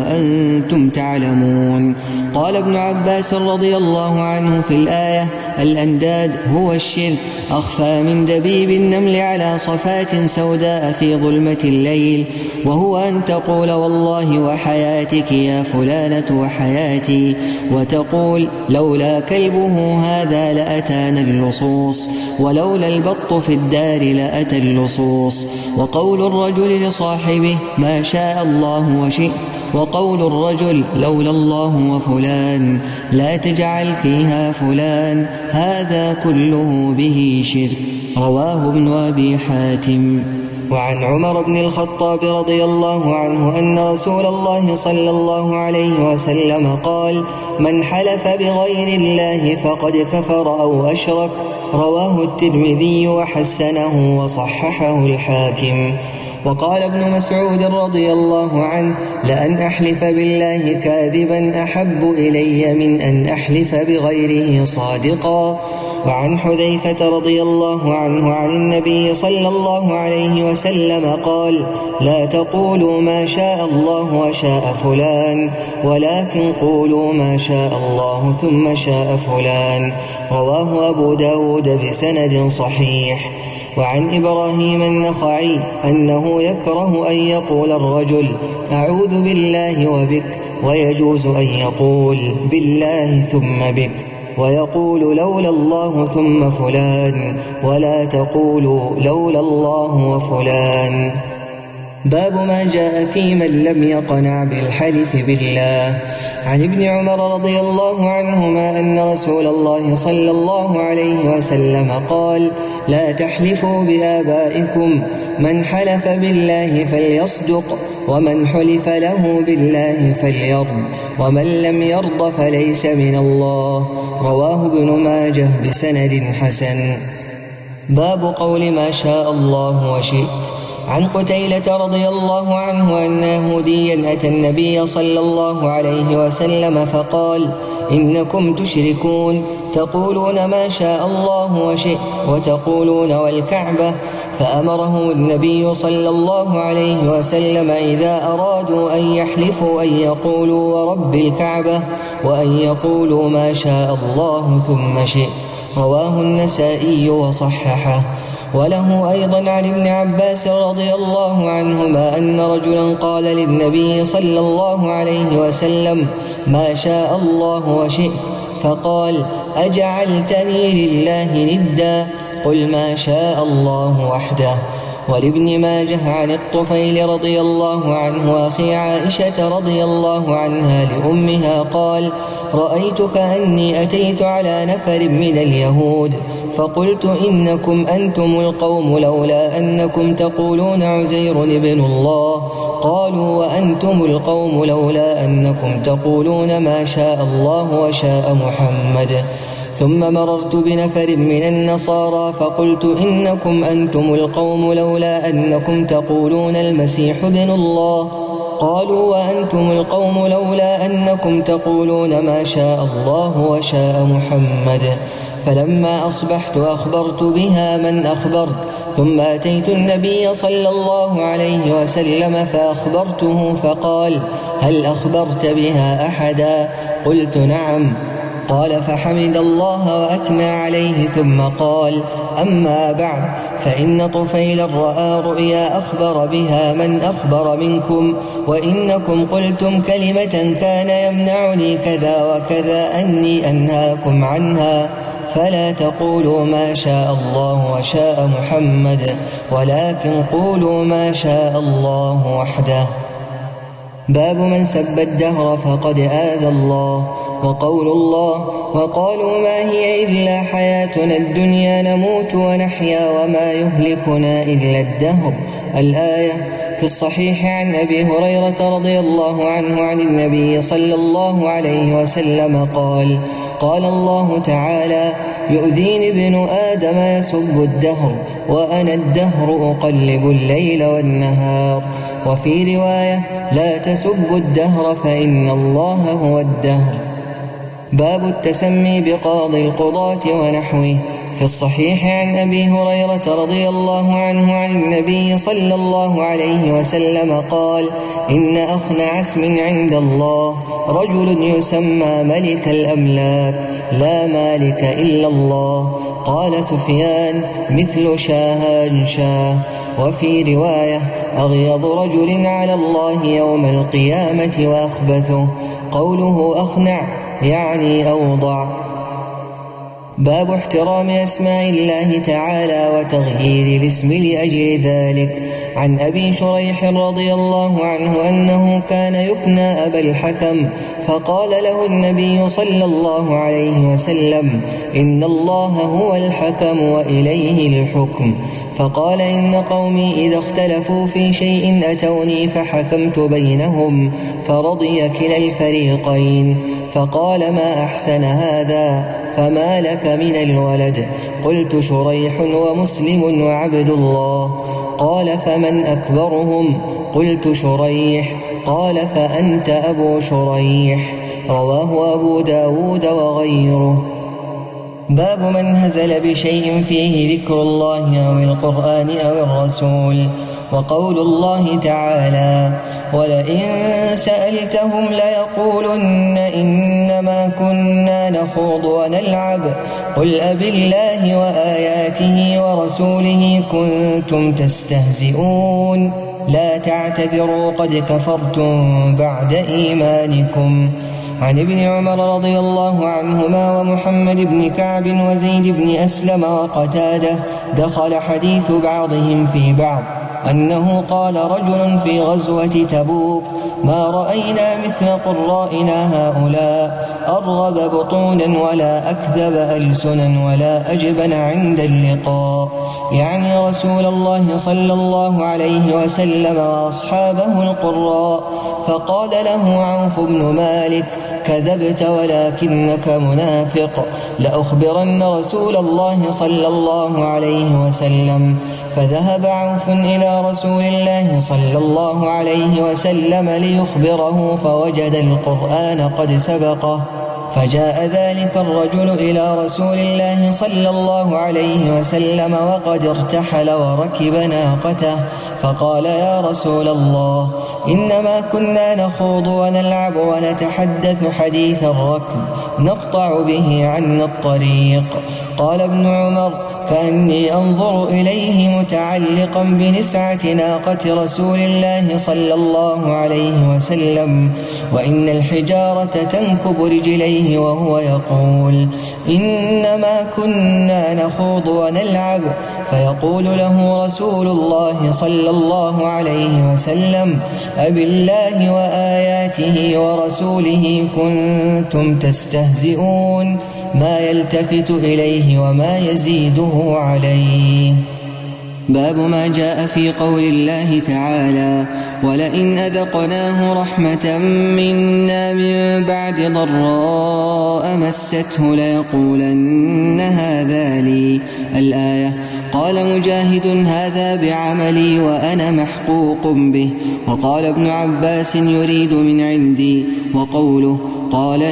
وأنتم تعلمون. قال ابن عباس رضي الله عنه في الآية: الأنداد هو الشرك، أخفى من دبيب النمل على صفات سوداء في ظلمة الليل، وهو أن تقول والله وحياتك يا فلانة وحياتي، وتقول لولا كلبه هذا لأتانا اللصوص، ولولا البط في الدار لأتى اللصوص. وقول الرجل لصاحبه: ما شاء الله وشئت. وقول الرجل: لولا الله وفلان، لا تجعل فيها فلان، هذا كله به شرك. رواه ابن أبي حاتم. وعن عمر بن الخطاب رضي الله عنه أن رسول الله صلى الله عليه وسلم قال: من حلف بغير الله فقد كفر أو أشرك. رواه الترمذي وحسنه وصححه الحاكم. وقال ابن مسعود رضي الله عنه: لأن أحلف بالله كاذبا أحب إلي من أن أحلف بغيره صادقا. وعن حذيفة رضي الله عنه عن النبي صلى الله عليه وسلم قال: لا تقولوا ما شاء الله وشاء فلان، ولكن قولوا ما شاء الله ثم شاء فلان. رواه أبو داود بسند صحيح. وعن إبراهيم النخعي أنه يكره أن يقول الرجل: أعوذ بالله وبك، ويجوز أن يقول بالله ثم بك، ويقول لولا الله ثم فلان، ولا تقولوا لولا الله وفلان. باب ما جاء في من لم يقنع بالحلف بالله. عن ابن عمر رضي الله عنهما أن رسول الله صلى الله عليه وسلم قال: لا تحلفوا بآبائكم، من حلف بالله فليصدق، ومن حلف له بالله فليرض، ومن لم يرض فليس من الله. رواه ابن ماجه بسند حسن. باب قول ما شاء الله وشئت. عن قتيلة رضي الله عنه أن يهوديا أتى النبي صلى الله عليه وسلم فقال: إنكم تشركون، تقولون ما شاء الله وشئت، وتقولون والكعبة. فأمرهم النبي صلى الله عليه وسلم إذا أرادوا أن يحلفوا أن يقولوا ورب الكعبة، وأن يقولوا ما شاء الله ثم شئت. رواه النسائي وصححه. وله أيضا عن ابن عباس رضي الله عنهما أن رجلا قال للنبي صلى الله عليه وسلم: ما شاء الله وشئت. فقال: أجعلتني لله ندا؟ قل ما شاء الله وحده. ولابن ماجه عن الطفيل رضي الله عنه أخي عائشة رضي الله عنها لأمها قال: رأيت كأني أتيت على نفر من اليهود فقلت: إنكم أنتم القوم لولا أنكم تقولون عزير ابن الله. قالوا: وأنتم القوم لولا أنكم تقولون ما شاء الله وشاء محمد. ثم مررت بنفر من النصارى فقلت: إنكم أنتم القوم لولا أنكم تقولون المسيح ابن الله. قالوا: وأنتم القوم لولا أنكم تقولون ما شاء الله وشاء محمد. فلما أصبحت أخبرت بها من أخبرت، ثم أتيت النبي صلى الله عليه وسلم فأخبرته فقال: هل أخبرت بها أحدا؟ قلت: نعم. قال: فحمد الله وأثنى عليه ثم قال: أما بعد، فإن طفيلا رأى رؤيا أخبر بها من أخبر منكم، وإنكم قلتم كلمة كان يمنعني كذا وكذا أني أنهاكم عنها، فلا تقولوا ما شاء الله وشاء محمد، ولكن قولوا ما شاء الله وحده. باب من سب الدهر فقد آذى الله. وقول الله: وقالوا ما هي إلا حياتنا الدنيا نموت ونحيا وما يهلكنا إلا الدهر. الآية. في الصحيح عن أبي هريرة رضي الله عنه عن النبي صلى الله عليه وسلم قال: قال الله تعالى: يؤذيني ابن آدم يسب الدهر وأنا الدهر أقلب الليل والنهار. وفي رواية: لا تسبوا الدهر فإن الله هو الدهر. باب التسمي بقاضي القضاة ونحوه. في الصحيح عن أبي هريرة رضي الله عنه عن النبي صلى الله عليه وسلم قال: إن أخنع اسم عند الله رجل يسمى ملك الأملاك، لا مالك إلا الله. قال سفيان: مثل شاهان شاه. وفي رواية: أغيض رجل على الله يوم القيامة وأخبثه. قوله أخنع يعني أوضع. باب احترام أسماء الله تعالى وتغيير الاسم لأجل ذلك. عن أبي شريح رضي الله عنه أنه كان يكنى أبا الحكم، فقال له النبي صلى الله عليه وسلم: إن الله هو الحكم وإليه الحكم. فقال: إن قومي إذا اختلفوا في شيء أتوني فحكمت بينهم، فرضي كلا الفريقين. فقال: ما أحسن هذا، فما لك من الولد؟ قلت: شريح ومسلم وعبد الله. قال: فمن أكبرهم؟ قلت: شريح. قال: فأنت أبو شريح. رواه أبو داود وغيره. باب من هزل بشيء فيه ذكر الله أو القرآن أو الرسول. وقول الله تعالى: ولئن سألتهم ليقولن إنما كنا نخوض ونلعب قل أبالله وآياته ورسوله كنتم تستهزئون لا تعتذروا قد كفرتم بعد إيمانكم. عن ابن عمر رضي الله عنهما ومحمد بن كعب وزيد بن أسلم وقتادة دخل حديث بعضهم في بعض أنه قال رجل في غزوة تبوك: ما رأينا مثل قرائنا هؤلاء أرغب بطونا ولا أكذب ألسنا ولا أجبن عند اللقاء، يعني رسول الله صلى الله عليه وسلم وأصحابه القراء. فقال له عوف بن مالك: كذبت ولكنك منافق، لأخبرن رسول الله صلى الله عليه وسلم. فذهب عوف إلى رسول الله صلى الله عليه وسلم ليخبره، فوجد القرآن قد سبقه. فجاء ذلك الرجل إلى رسول الله صلى الله عليه وسلم وقد ارتحل وركب ناقته، فقال: يا رسول الله، إنما كنا نخوض ونلعب ونتحدث حديث الركب نقطع به عنا الطريق. قال ابن عمر: كأني أنظر إليه متعلقا بنسعة ناقة رسول الله صلى الله عليه وسلم، وإن الحجارة تنكب رجليه وهو يقول: إنما كنا نخوض ونلعب. فيقول له رسول الله صلى الله عليه وسلم: أبالله وآياته ورسوله كنتم تستهزئون؟ ما يلتفت إليه وما يزيده عليه. باب ما جاء في قول الله تعالى: ولئن أذقناه رحمة منا من بعد ضراء مسته ليقولن هذا لي. الآية. قال مجاهد: هذا بعملي وأنا محقوق به. وقال ابن عباس: يريد من عندي. وقوله: قال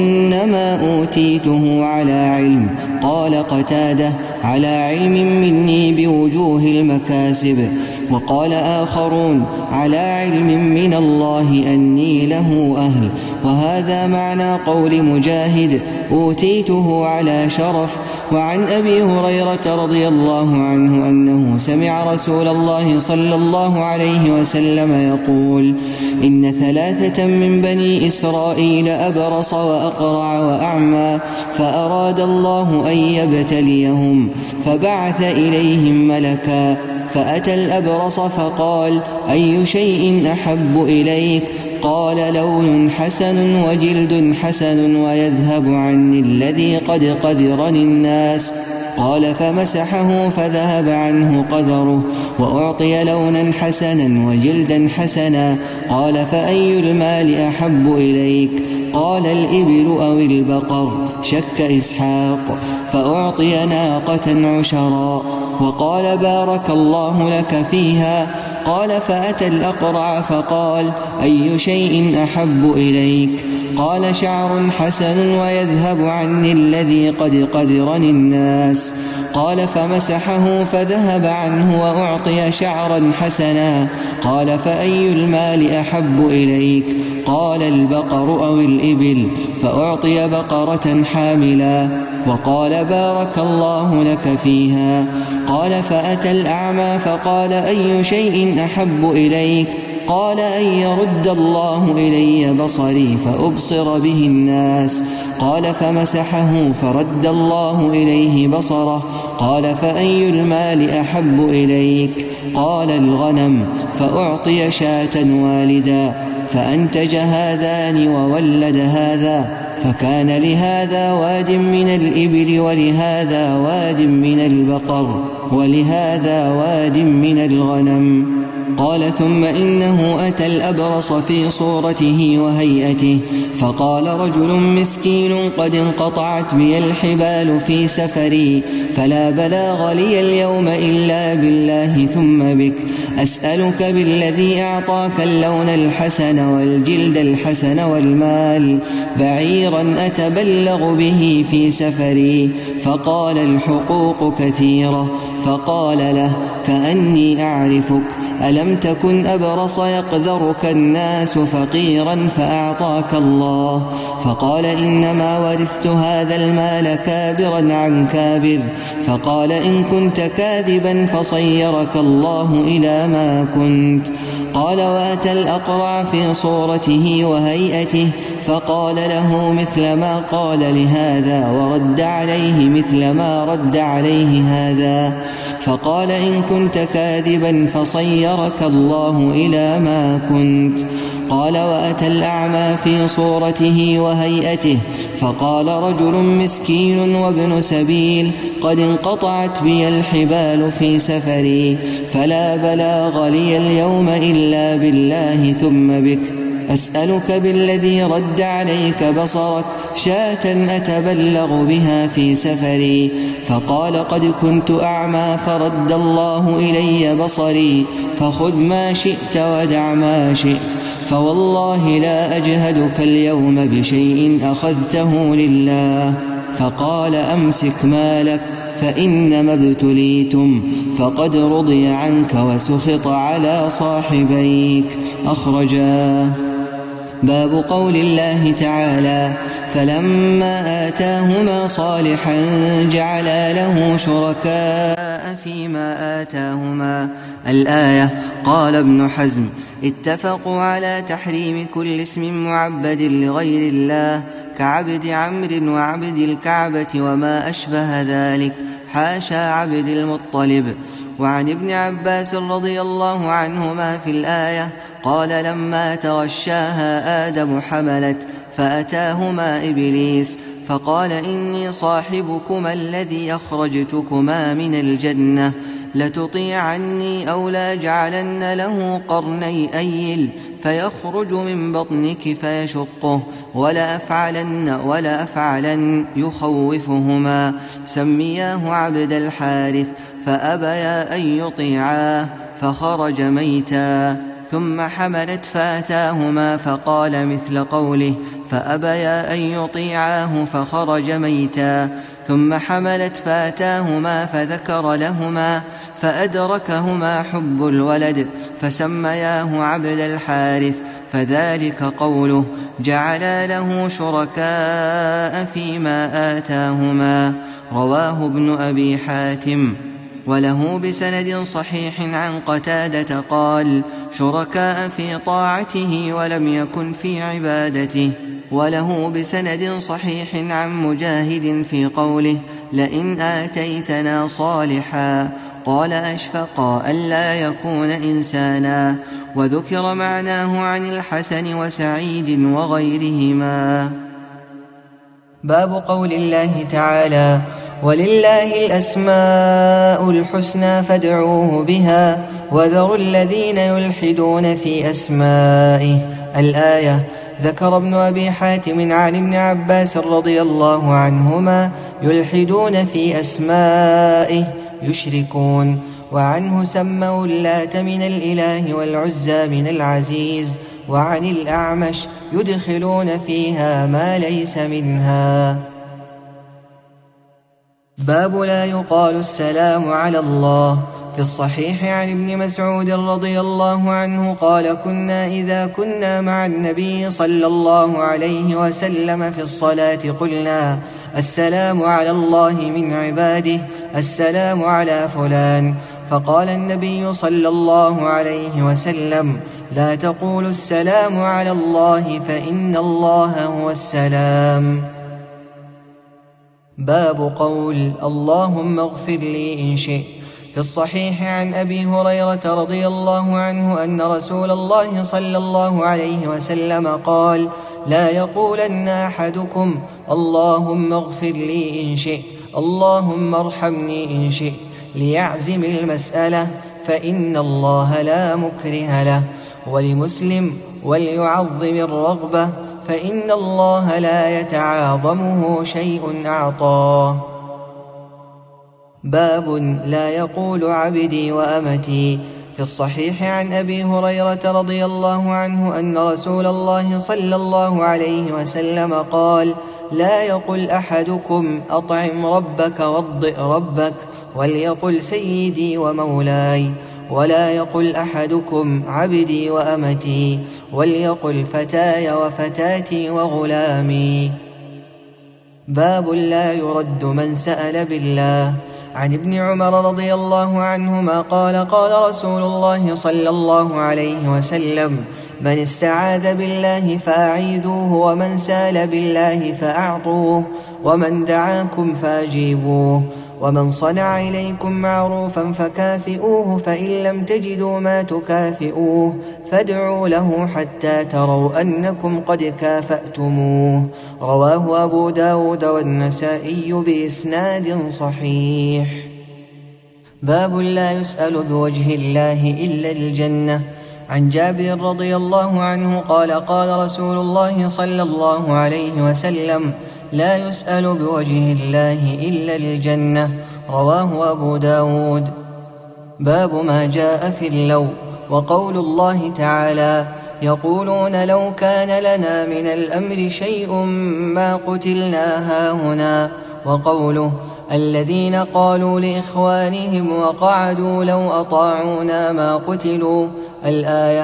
إنما أوتيته على علم. قال قتادة: على علم مني بوجوه المكاسب. وقال آخرون: على علم من الله أني له أهل. وهذا معنى قول مجاهد: أوتيته على شرف. وعن أبي هريرة رضي الله عنه أنه سمع رسول الله صلى الله عليه وسلم يقول: إن ثلاثة من بني إسرائيل أبرص وأقرع وأعمى، فأراد الله أن يبتليهم فبعث إليهم ملكا، فأتى الأبرص فقال: أي شيء أحب إليك؟ قال: لون حسن وجلد حسن ويذهب عني الذي قد قذرني الناس. قال: فمسحه فذهب عنه قذره، وأعطي لونا حسنا وجلدا حسنا. قال: فأي المال أحب إليك؟ قال: الإبل أو البقر. شك إسحاق. فأعطي ناقة عشرا. وقال: بارك الله لك فيها. قال: فأتى الأقرع فقال: أي شيء أحب إليك؟ قال: شعر حسن ويذهب عني الذي قد قذرني الناس. قال: فمسحه فذهب عنه وأعطي شعرا حسنا. قال: فأي المال أحب إليك؟ قال: البقر أو الإبل. فأعطي بقرة حاملا. وقال: بارك الله لك فيها. قال: فأتى الأعمى فقال: أي شيء أحب إليك؟ قال: أن يرد الله إلي بصري فأبصر به الناس. قال: فمسحه فرد الله إليه بصره. قال: فأي المال أحب إليك؟ قال: الغنم. فأعطي شاة والدا، فأنتج هذان وولد هذا، فكان لهذا واد من الإبل ولهذا واد من البقر ولهذا واد من الغنم. قال: ثم إنه أتى الأبرص في صورته وهيئته، فقال: رجل مسكين قد انقطعت بي الحبال في سفري، فلا بلاغ لي اليوم إلا بالله ثم بك، أسألك بالذي أعطاك اللون الحسن والجلد الحسن والمال بعيرا أتبلغ به في سفري. فقال: الحقوق كثيرة. فقال له: كأني أعرفك، ألم تكن أبرص يقذرك الناس فقيرا فأعطاك الله؟ فقال: إنما ورثت هذا المال كابرا عن كابر. فقال: إن كنت كاذبا فصيرك الله إلى ما كنت. قال: وأتى الأقرع في صورته وهيئته، فقال له مثل ما قال لهذا ورد عليه مثل ما رد عليه هذا. فقال: إن كنت كاذبا فصيرك الله إلى ما كنت. قال: وأتى الأعمى في صورته وهيئته، فقال: رجل مسكين وابن سبيل قد انقطعت بي الحبال في سفري، فلا بلاغ لي اليوم إلا بالله ثم بك، أسألك بالذي رد عليك بصرك شاة أتبلغ بها في سفري. فقال: قد كنت أعمى فرد الله إلي بصري، فخذ ما شئت ودع ما شئت، فوالله لا أجهدك اليوم بشيء أخذته لله. فقال: أمسك مالك فإنما ابتليتم، فقد رضي عنك وسخط على صاحبيك. أخرجاه. باب قول الله تعالى فلما آتاهما صالحا جعلا له شركاء فيما آتاهما الآية. قال ابن حزم اتفقوا على تحريم كل اسم معبد لغير الله كعبد عمرو وعبد الكعبة وما أشبه ذلك حاشا عبد المطلب. وعن ابن عباس رضي الله عنهما في الآية قال لما تغشاها آدم حملت فأتاهما إبليس فقال إني صاحبكما الذي أخرجتكما من الجنة لتطيعني أو لا جعلن له قرني أيل فيخرج من بطنك فيشقه ولا أفعلن, ولا أفعلن يخوفهما سمياه عبد الحارث فأبيا أن يطيعاه فخرج ميتا. ثم حملت فأتاهما فقال مثل قوله فأبيا أن يطيعاه فخرج ميتا. ثم حملت فأتاهما فذكر لهما فأدركهما حب الولد فسمياه عبد الحارث فذلك قوله جعلا له شركاء فيما آتاهما. رواه ابن أبي حاتم وله بسند صحيح عن قتادة قال شركاء في طاعته ولم يكن في عبادته. وله بسند صحيح عن مجاهد في قوله لئن آتيتنا صالحا قال أشفقا ألا يكون إنسانا. وذكر معناه عن الحسن وسعيد وغيرهما. باب قول الله تعالى ولله الأسماء الحسنى فادعوه بها وذروا الذين يلحدون في أسمائه الآية. ذكر ابن أبي حاتم عن ابن عباس رضي الله عنهما يلحدون في أسمائه يشركون. وعنه سموا اللات من الإله والعزى من العزيز. وعن الأعمش يدخلون فيها ما ليس منها. باب لا يقال السلام على الله. في الصحيح عن ابن مسعود رضي الله عنه قال كنا إذا كنا مع النبي صلى الله عليه وسلم في الصلاة قلنا السلام على الله من عباده السلام على فلان. فقال النبي صلى الله عليه وسلم لا تقولوا السلام على الله فإن الله هو السلام. باب قول اللهم اغفر لي إن شئت. في الصحيح عن أبي هريرة رضي الله عنه أن رسول الله صلى الله عليه وسلم قال لا يقولن أحدكم اللهم اغفر لي إن شئت اللهم ارحمني إن شئت ليعزم المسألة فإن الله لا مكره له. ولمسلم وليعظم الرغبة فإن الله لا يتعاظمه شيء أعطاه. باب لا يقول عبدي وأمتي. في الصحيح عن أبي هريرة رضي الله عنه أن رسول الله صلى الله عليه وسلم قال لا يقل أحدكم أطعم ربك واضئ ربك وليقل سيدي ومولاي ولا يقل أحدكم عبدي وأمتي وليقل فتاي وفتاتي وغلامي. باب لا يرد من سأل بالله. عن ابن عمر رضي الله عنهما قال قال رسول الله صلى الله عليه وسلم من استعاذ بالله فأعيذوه ومن سال بالله فأعطوه ومن دعاكم فأجيبوه ومن صنع إليكم معروفا فكافئوه فإن لم تجدوا ما تكافئوه فادعوا له حتى تروا أنكم قد كافأتموه. رواه أبو داود والنسائي بإسناد صحيح. باب لا يسأل بوجه الله إلا الجنة. عن جابر رضي الله عنه قال قال رسول الله صلى الله عليه وسلم لا يسأل بوجه الله إلا الجنة. رواه أبو داود. باب ما جاء في اللو. وقول الله تعالى يقولون لو كان لنا من الأمر شيء ما قتلنا هاهنا. وقوله الذين قالوا لإخوانهم وقعدوا لو أطاعونا ما قتلوا الآية.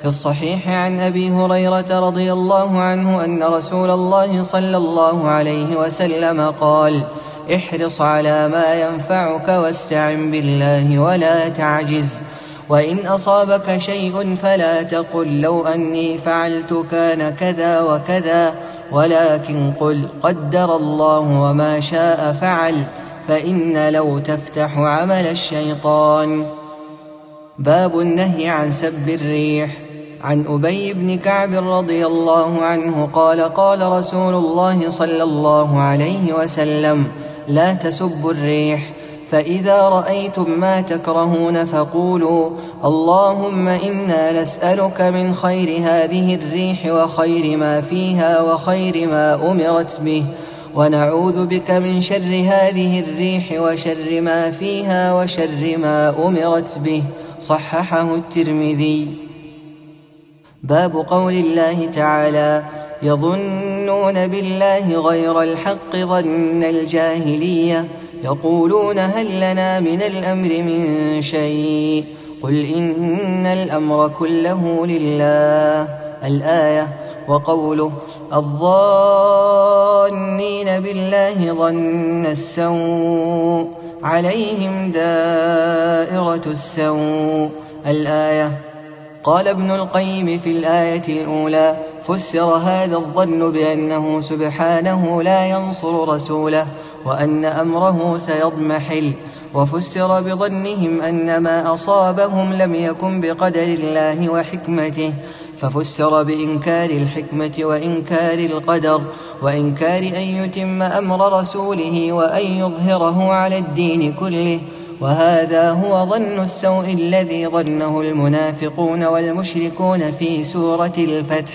في الصحيح عن أبي هريرة رضي الله عنه أن رسول الله صلى الله عليه وسلم قال: احرص على ما ينفعك واستعن بالله ولا تعجز، وإن أصابك شيء فلا تقل لو أني فعلت كان كذا وكذا، ولكن قل قدر الله وما شاء فعل، فإن لو تفتح عمل الشيطان. باب النهي عن سب الريح. عن أبي بن كعب رضي الله عنه قال: قال رسول الله صلى الله عليه وسلم: لا تسبوا الريح، فإذا رأيتم ما تكرهون فقولوا: اللهم إنا نسألك من خير هذه الريح وخير ما فيها وخير ما أمرت به، ونعوذ بك من شر هذه الريح وشر ما فيها وشر ما أمرت به. صححه الترمذي. باب قول الله تعالى: يظنون بالله غير الحق ظن الجاهلية، يقولون هل لنا من الأمر من شيء، قل إن الأمر كله لله. الآية. وقوله: الظانين بالله ظن السوء عليهم دائرة السوء. الآية. قال ابن القيم في الآية الأولى: فسر هذا الظن بأنه سبحانه لا ينصر رسوله وأن أمره سيضمحل، وفسر بظنهم أن ما أصابهم لم يكن بقدر الله وحكمته، ففسر بإنكار الحكمة وإنكار القدر وإنكار أن يتم أمر رسوله وأن يظهره على الدين كله. وهذا هو ظن السوء الذي ظنه المنافقون والمشركون في سورة الفتح.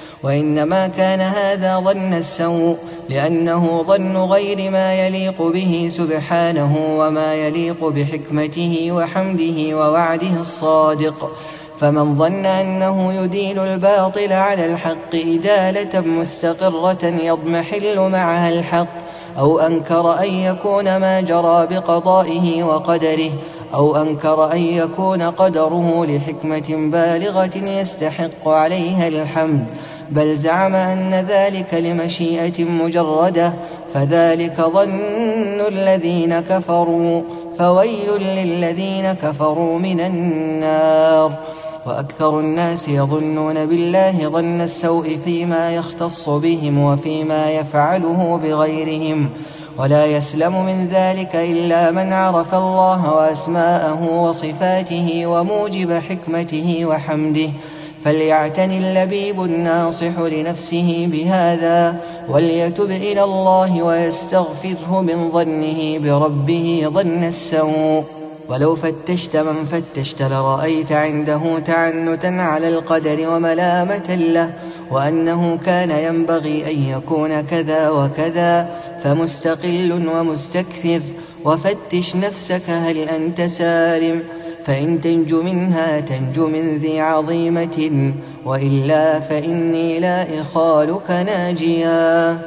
وإنما كان هذا ظن السوء لأنه ظن غير ما يليق به سبحانه وما يليق بحكمته وحمده ووعده الصادق. فمن ظن أنه يدين الباطل على الحق إدالة مستقرة يضمحل معها الحق، أو أنكر أن يكون ما جرى بقضائه وقدره، أو أنكر أن يكون قدره لحكمة بالغة يستحق عليها الحمد، بل زعم أن ذلك لمشيئة مجردة، فذلك ظن الذين كفروا، فويل للذين كفروا من النار. وأكثر الناس يظنون بالله ظن السوء فيما يختص بهم وفيما يفعله بغيرهم، ولا يسلم من ذلك إلا من عرف الله وأسماءه وصفاته وموجب حكمته وحمده. فليعتن اللبيب الناصح لنفسه بهذا، وليتب إلى الله ويستغفره من ظنه بربه ظن السوء. ولو فتشت من فتشت لرأيت عنده تعنتا على القدر وملامة له، وأنه كان ينبغي أن يكون كذا وكذا، فمستقل ومستكثر. وفتش نفسك هل أنت سالم، فإن تنج منها تنج من ذي عظيمة، وإلا فإني لا إخالك ناجيا.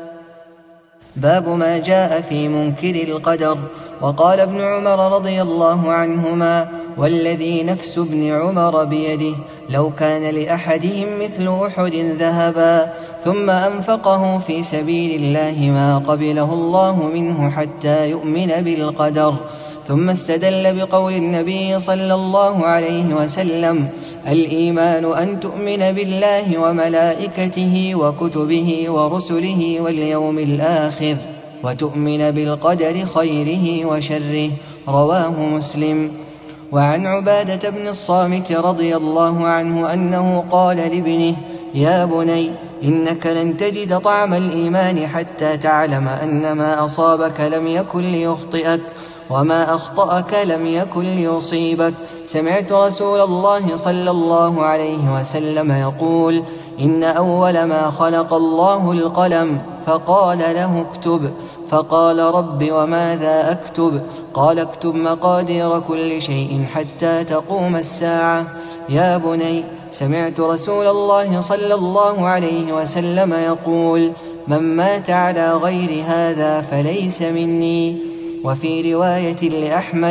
باب ما جاء في منكر القدر. وقال ابن عمر رضي الله عنهما: والذي نفس ابن عمر بيده لو كان لأحدهم مثل أحد ذهبا ثم أنفقه في سبيل الله ما قبله الله منه حتى يؤمن بالقدر. ثم استدل بقول النبي صلى الله عليه وسلم: الإيمان أن تؤمن بالله وملائكته وكتبه ورسله واليوم الآخر، وتؤمن بالقدر خيره وشره. رواه مسلم. وعن عبادة بن الصامت رضي الله عنه أنه قال لابنه: يا بني، إنك لن تجد طعم الإيمان حتى تعلم أن ما أصابك لم يكن ليخطئك، وما أخطأك لم يكن ليصيبك. سمعت رسول الله صلى الله عليه وسلم يقول: إن أول ما خلق الله القلم، فقال له اكتب، فقال: رب وماذا أكتب؟ قال: اكتب مقادير كل شيء حتى تقوم الساعة. يا بني، سمعت رسول الله صلى الله عليه وسلم يقول: من مات على غير هذا فليس مني. وفي رواية لأحمد: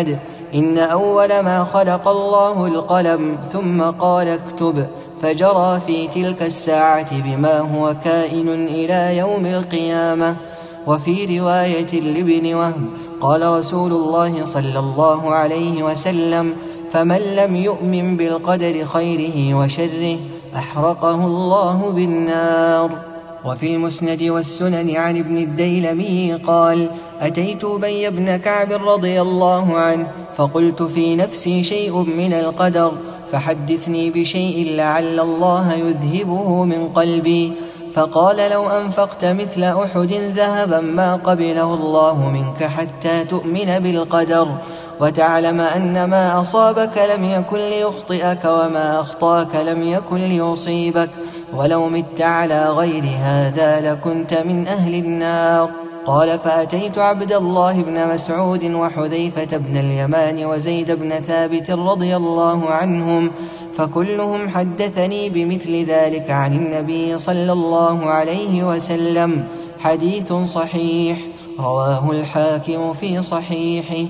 إن أول ما خلق الله القلم ثم قال اكتب، فجرى في تلك الساعة بما هو كائن إلى يوم القيامة. وفي رواية لابن وهب قال رسول الله صلى الله عليه وسلم: فمن لم يؤمن بالقدر خيره وشره أحرقه الله بالنار. وفي المسند والسنن عن ابن الديلمي قال: أتيت أبي بن كعب رضي الله عنه فقلت في نفسي شيء من القدر، فحدثني بشيء لعل الله يذهبه من قلبي. فقال: لو أنفقت مثل أحد ذهبا ما قبله الله منك حتى تؤمن بالقدر، وتعلم أن ما أصابك لم يكن ليخطئك وما أخطاك لم يكن ليصيبك، ولو مت على غير هذا لكنت من أهل النار. قال: فأتيت عبد الله بن مسعود وحذيفة بن اليمان وزيد بن ثابت رضي الله عنهم، فكلهم حدثني بمثل ذلك عن النبي صلى الله عليه وسلم. حديث صحيح رواه الحاكم في صحيحه.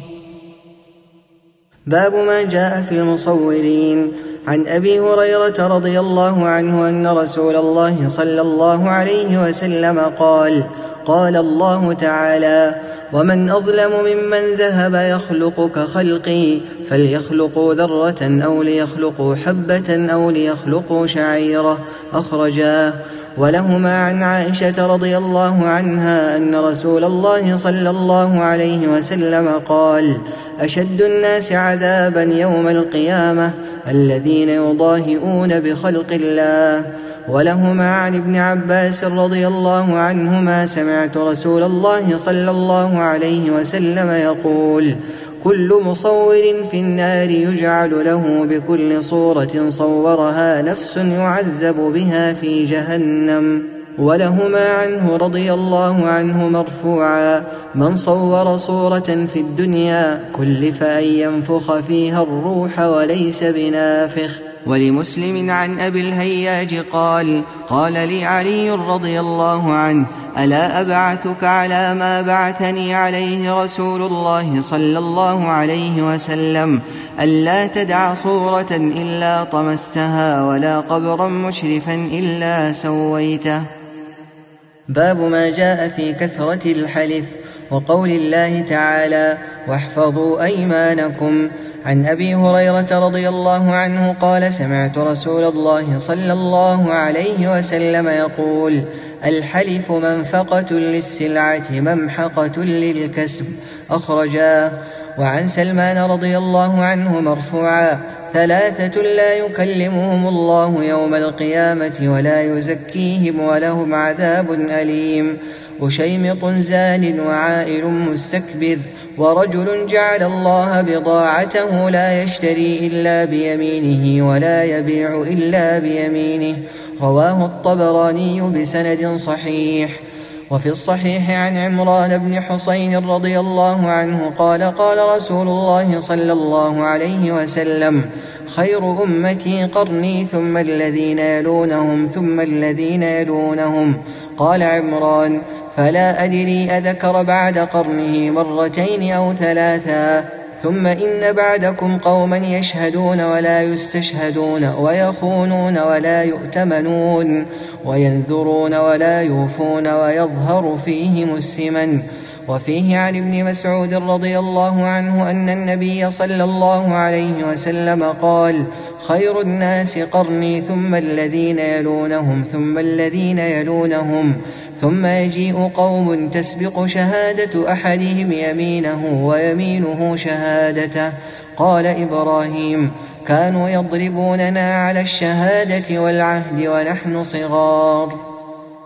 باب ما جاء في المصورين. عن أبي هريرة رضي الله عنه أن رسول الله صلى الله عليه وسلم قال: قال الله تعالى: ومن أظلم ممن ذهب يخلق كخلقي، فليخلقوا ذرة أو ليخلقوا حبة أو ليخلقوا شعيرة. أخرجاه. ولهما عن عائشة رضي الله عنها أن رسول الله صلى الله عليه وسلم قال: أشد الناس عذابا يوم القيامة الذين يضاهئون بخلق الله. ولهما عن ابن عباس رضي الله عنهما: سمعت رسول الله صلى الله عليه وسلم يقول: كل مصور في النار يجعل له بكل صورة صورها نفس يعذب بها في جهنم. ولهما عنه رضي الله عنه مرفوعا: من صور صورة في الدنيا كلف أن ينفخ فيها الروح وليس بنافخ. ولمسلم عن أبي الهياج قال: قال لي علي رضي الله عنه: ألا أبعثك على ما بعثني عليه رسول الله صلى الله عليه وسلم؟ ألا تدع صورة إلا طمستها ولا قبرا مشرفا إلا سويته. باب ما جاء في كثرة الحلف وقول الله تعالى: واحفظوا أيمانكم. عن أبي هريرة رضي الله عنه قال: سمعت رسول الله صلى الله عليه وسلم يقول: الحلف منفقة للسلعة ممحقة للكسب. أخرجاه. وعن سلمان رضي الله عنه مرفوعا: ثلاثة لا يكلمهم الله يوم القيامة ولا يزكيهم ولهم عذاب أليم: وشيمط زان وعائل مستكبر، ورجل جعل الله بضاعته لا يشتري إلا بيمينه ولا يبيع إلا بيمينه. رواه الطبراني بسند صحيح. وفي الصحيح عن عمران بن حسين رضي الله عنه قال: قال رسول الله صلى الله عليه وسلم: خير أمتي قرني ثم الذين يلونهم ثم الذين يلونهم. قال عمران: فلا أدري أذكر بعد قرنه مرتين أو ثلاثا. ثم إن بعدكم قوما يشهدون ولا يستشهدون، ويخونون ولا يؤتمنون، وينذرون ولا يوفون، ويظهر فيهم السمن. وفيه عن ابن مسعود رضي الله عنه أن النبي صلى الله عليه وسلم قال: خير الناس قرني ثم الذين يلونهم ثم الذين يلونهم، ثم يجيء قوم تسبق شهادة أحدهم يمينه ويمينه شهادته. قال إبراهيم: كانوا يضربوننا على الشهادة والعهد ونحن صغار.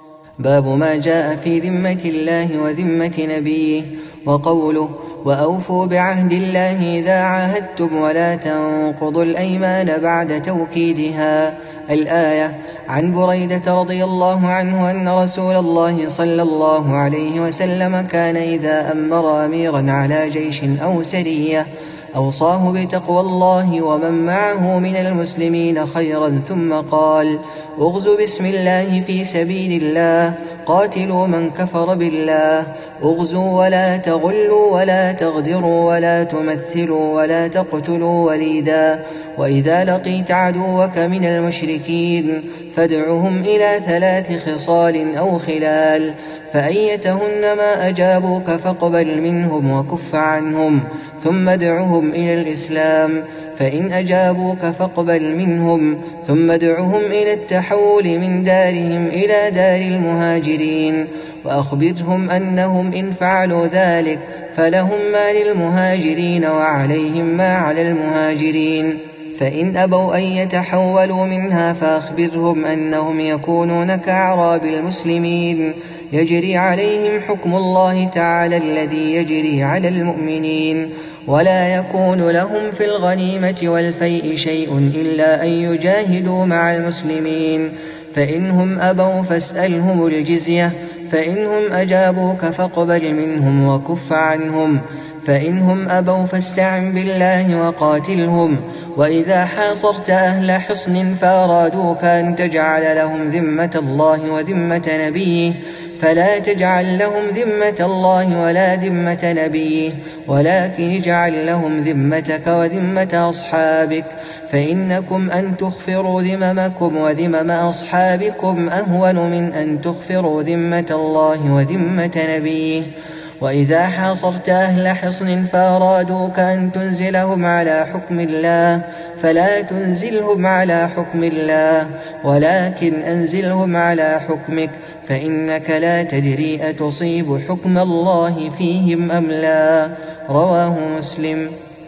باب ما جاء في ذمة الله وذمة نبيه وقوله: وأوفوا بعهد الله إذا عاهدتم ولا تنقضوا الأيمان بعد توكيدها. الآية. عن بريدة رضي الله عنه أن رسول الله صلى الله عليه وسلم كان إذا أمر أميرا على جيش أو سرية أوصاه بتقوى الله ومن معه من المسلمين خيرا، ثم قال: اغزوا بسم الله في سبيل الله قاتلوا من كفر بالله، اغزوا ولا تغلوا ولا تغدروا ولا تمثلوا ولا تقتلوا وليدا، وإذا لقيت عدوك من المشركين فادعهم إلى ثلاث خصال أو خلال، فأيتهن ما أجابوك فاقبل منهم وكف عنهم، ثم ادعهم إلى الإسلام، فإن أجابوك فاقبل منهم، ثم ادعهم إلى التحول من دارهم إلى دار المهاجرين، وأخبرهم أنهم إن فعلوا ذلك فلهم ما للمهاجرين وعليهم ما على المهاجرين، فإن أبوا أن يتحولوا منها فأخبرهم أنهم يكونون كأعراب المسلمين يجري عليهم حكم الله تعالى الذي يجري على المؤمنين، ولا يكون لهم في الغنيمة والفيء شيء إلا أن يجاهدوا مع المسلمين، فإنهم أبوا فاسألهم الجزية، فإنهم أجابوك فاقبل منهم وكف عنهم، فإنهم أبوا فاستعن بالله وقاتلهم، وإذا حاصرت أهل حصن فأرادوك أن تجعل لهم ذمة الله وذمة نبيه فلا تجعل لهم ذمة الله ولا ذمة نبيه، ولكن اجعل لهم ذمتك وذمة أصحابك، فإنكم أن تغفروا ذممكم وذمم أصحابكم أهون من أن تغفروا ذمة الله وذمة نبيه. وإذا حاصرت أهل حصن فأرادوك أن تنزلهم على حكم الله فلا تنزلهم على حكم الله، ولكن أنزلهم على حكمك، فإنك لا تدري أتصيب حكم الله فيهم أم لا. رواه مسلم.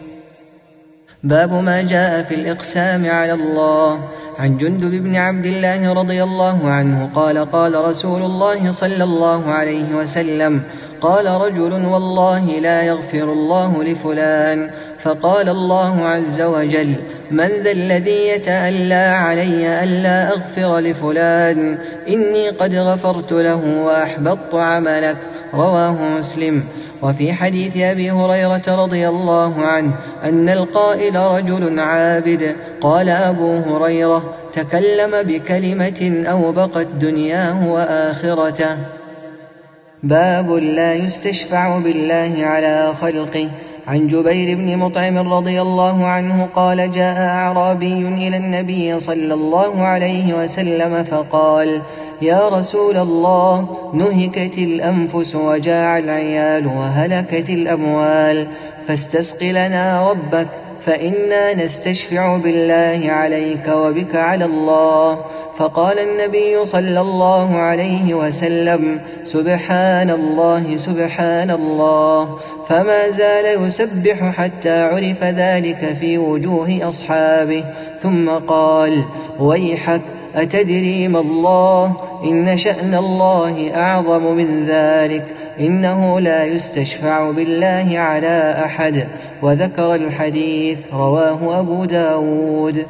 باب ما جاء في الإقسام على الله. عن جندب بن عبد الله رضي الله عنه قال قال رسول الله صلى الله عليه وسلم قال رجل والله لا يغفر الله لفلان، فقال الله عز وجل من ذا الذي يتألى علي ألا أغفر لفلان، إني قد غفرت له وأحبطت عملك. رواه مسلم. وفي حديث أبي هريرة رضي الله عنه أن القائل رجل عابد، قال أبو هريرة تكلم بكلمة أوبقت دنياه وآخرته. باب لا يستشفع بالله على خلقه. عن جبير بن مطعم رضي الله عنه قال جاء أعرابي إلى النبي صلى الله عليه وسلم فقال يا رسول الله نهكت الأنفس وجاع العيال وهلكت الأموال، فاستسق لنا ربك فإنا نستشفع بالله عليك وبك على الله. فقال النبي صلى الله عليه وسلم سبحان الله سبحان الله، فما زال يسبح حتى عرف ذلك في وجوه أصحابه، ثم قال ويحك أتدري ما الله، إن شأن الله أعظم من ذلك، إنه لا يستشفع بالله على أحد. وذكر الحديث. رواه أبو داود.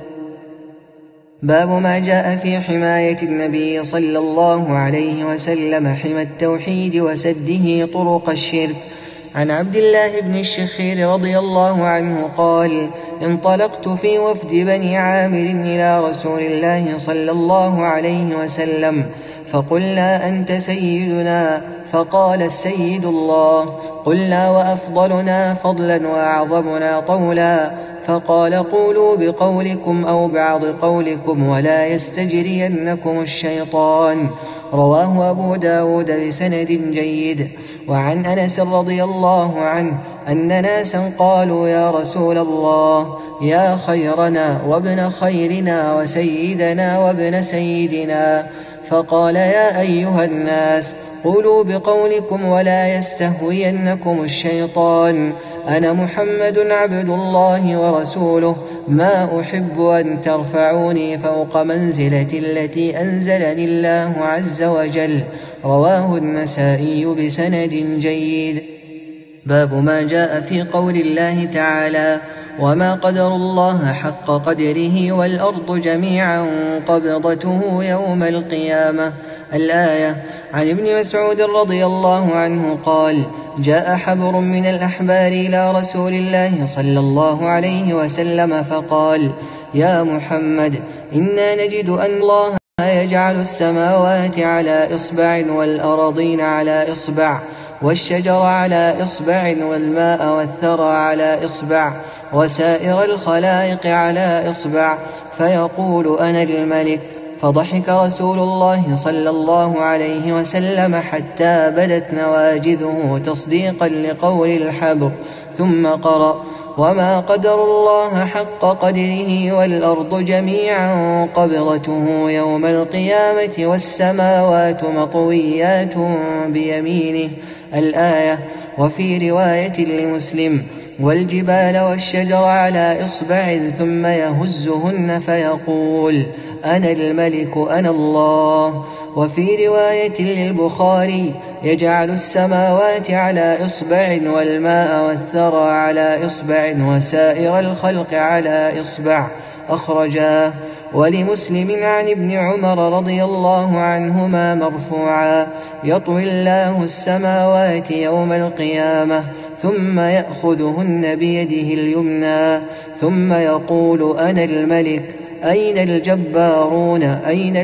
باب ما جاء في حماية النبي صلى الله عليه وسلم حمى التوحيد وسده طرق الشرك. عن عبد الله بن الشخير رضي الله عنه قال انطلقت في وفد بني عامر إلى رسول الله صلى الله عليه وسلم فقلنا أنت سيدنا، فقال السيد الله. قلنا وأفضلنا فضلا وأعظمنا طولا، فقال قولوا بقولكم أو بعض قولكم ولا يستجرينكم الشيطان. رواه أبو داود بسند جيد. وعن أنس رضي الله عنه أن ناسا قالوا يا رسول الله يا خيرنا وابن خيرنا وسيدنا وابن سيدنا، فقال يا أيها الناس قولوا بقولكم ولا يستهوينكم الشيطان، أنا محمد عبد الله ورسوله، ما أحب أن ترفعوني فوق منزلتي التي أنزلني الله عز وجل. رواه النسائي بسند جيد. باب ما جاء في قول الله تعالى وما قدر الله حق قدره والأرض جميعا قبضته يوم القيامة. الآية. عن ابن مسعود رضي الله عنه قال جاء حبر من الأحبار إلى رسول الله صلى الله عليه وسلم فقال يا محمد إنا نجد أن الله يجعل السماوات على إصبع والأرضين على إصبع والشجر على إصبع والماء والثرى على إصبع وسائر الخلائق على إصبع فيقول أنا الملك. فضحك رسول الله صلى الله عليه وسلم حتى بدت نواجذه تصديقا لقول الحبر، ثم قرأ: وما قدر الله حق قدره والأرض جميعا قبضته يوم القيامة والسماوات مطويات بيمينه، الآية. وفي رواية لمسلم: والجبال والشجر على إصبع ثم يهزهن فيقول: أنا الملك أنا الله. وفي رواية للبخاري: يجعل السماوات على إصبع والماء والثرى على إصبع وسائر الخلق على إصبع، أخرجاه. ولمسلم عن ابن عمر رضي الله عنهما مرفوعا: يطوي الله السماوات يوم القيامة ثم يأخذهن بيده اليمنى ثم يقول: أنا الملك، أين الجبارون، أين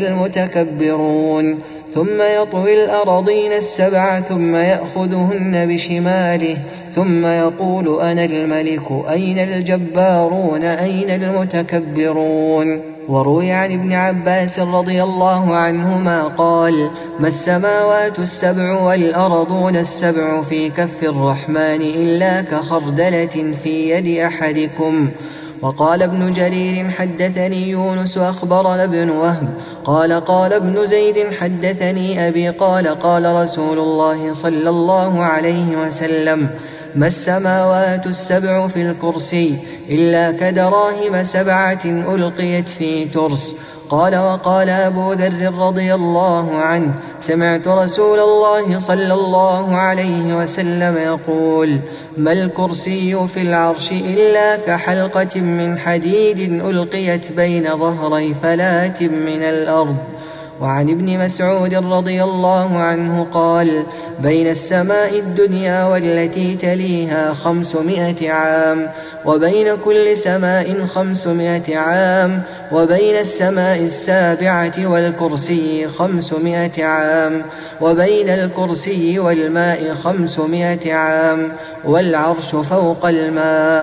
المتكبرون؟ ثم يطوي الأرضين السبع ثم يأخذهن بشماله ثم يقول: أنا الملك، أين الجبارون، أين المتكبرون؟ وروي عن ابن عباس رضي الله عنهما قال: ما السماوات السبع والأرضون السبع في كف الرحمن إلا كخردلة في يد أحدكم. وقال ابن جرير: حدثني يونس أخبرنا ابن وهب قال قال ابن زيد: حدثني أبي قال قال رسول الله صلى الله عليه وسلم: ما السماوات السبع في الكرسي إلا كدراهم سبعة ألقيت في ترس. قال: وقال أبو ذر رضي الله عنه: سمعت رسول الله صلى الله عليه وسلم يقول: ما الكرسي في العرش إلا كحلقة من حديد ألقيت بين ظهري فلاة من الأرض. وعن ابن مسعود رضي الله عنه قال: بين السماء الدنيا والتي تليها خمسمائة عام، وبين كل سماء خمسمائة عام، وبين السماء السابعة والكرسي خمسمائة عام، وبين الكرسي والماء خمسمائة عام، والعرش فوق الماء،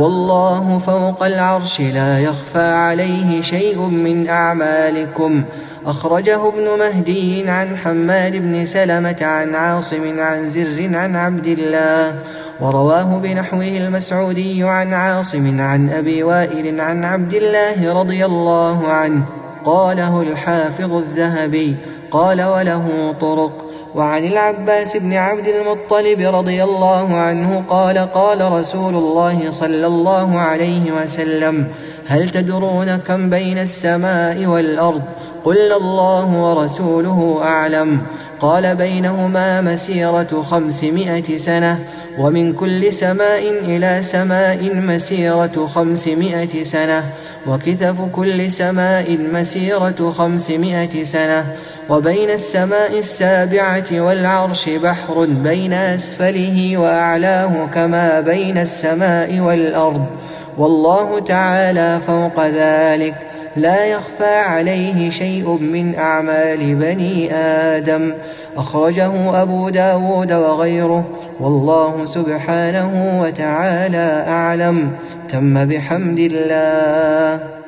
والله فوق العرش لا يخفى عليه شيء من أعمالكم. أخرجه ابن مهدي عن حماد بن سلمة عن عاصم عن زر عن عبد الله، ورواه بنحوه المسعودي عن عاصم عن أبي وائل عن عبد الله رضي الله عنه، قاله الحافظ الذهبي، قال: وله طرق. وعن العباس بن عبد المطلب رضي الله عنه قال: قال رسول الله صلى الله عليه وسلم: هل تدرون كم بين السماء والأرض؟ قل الله ورسوله أعلم. قال: بينهما مسيرة خمسمائة سنة، ومن كل سماء إلى سماء مسيرة خمسمائة سنة، وكثف كل سماء مسيرة خمسمائة سنة، وبين السماء السابعة والعرش بحر بين أسفله وأعلاه كما بين السماء والأرض، والله تعالى فوق ذلك، لا يخفى عليه شيء من أعمال بني آدم. أخرجه أبو داود وغيره، والله سبحانه وتعالى أعلم. تم بحمد الله.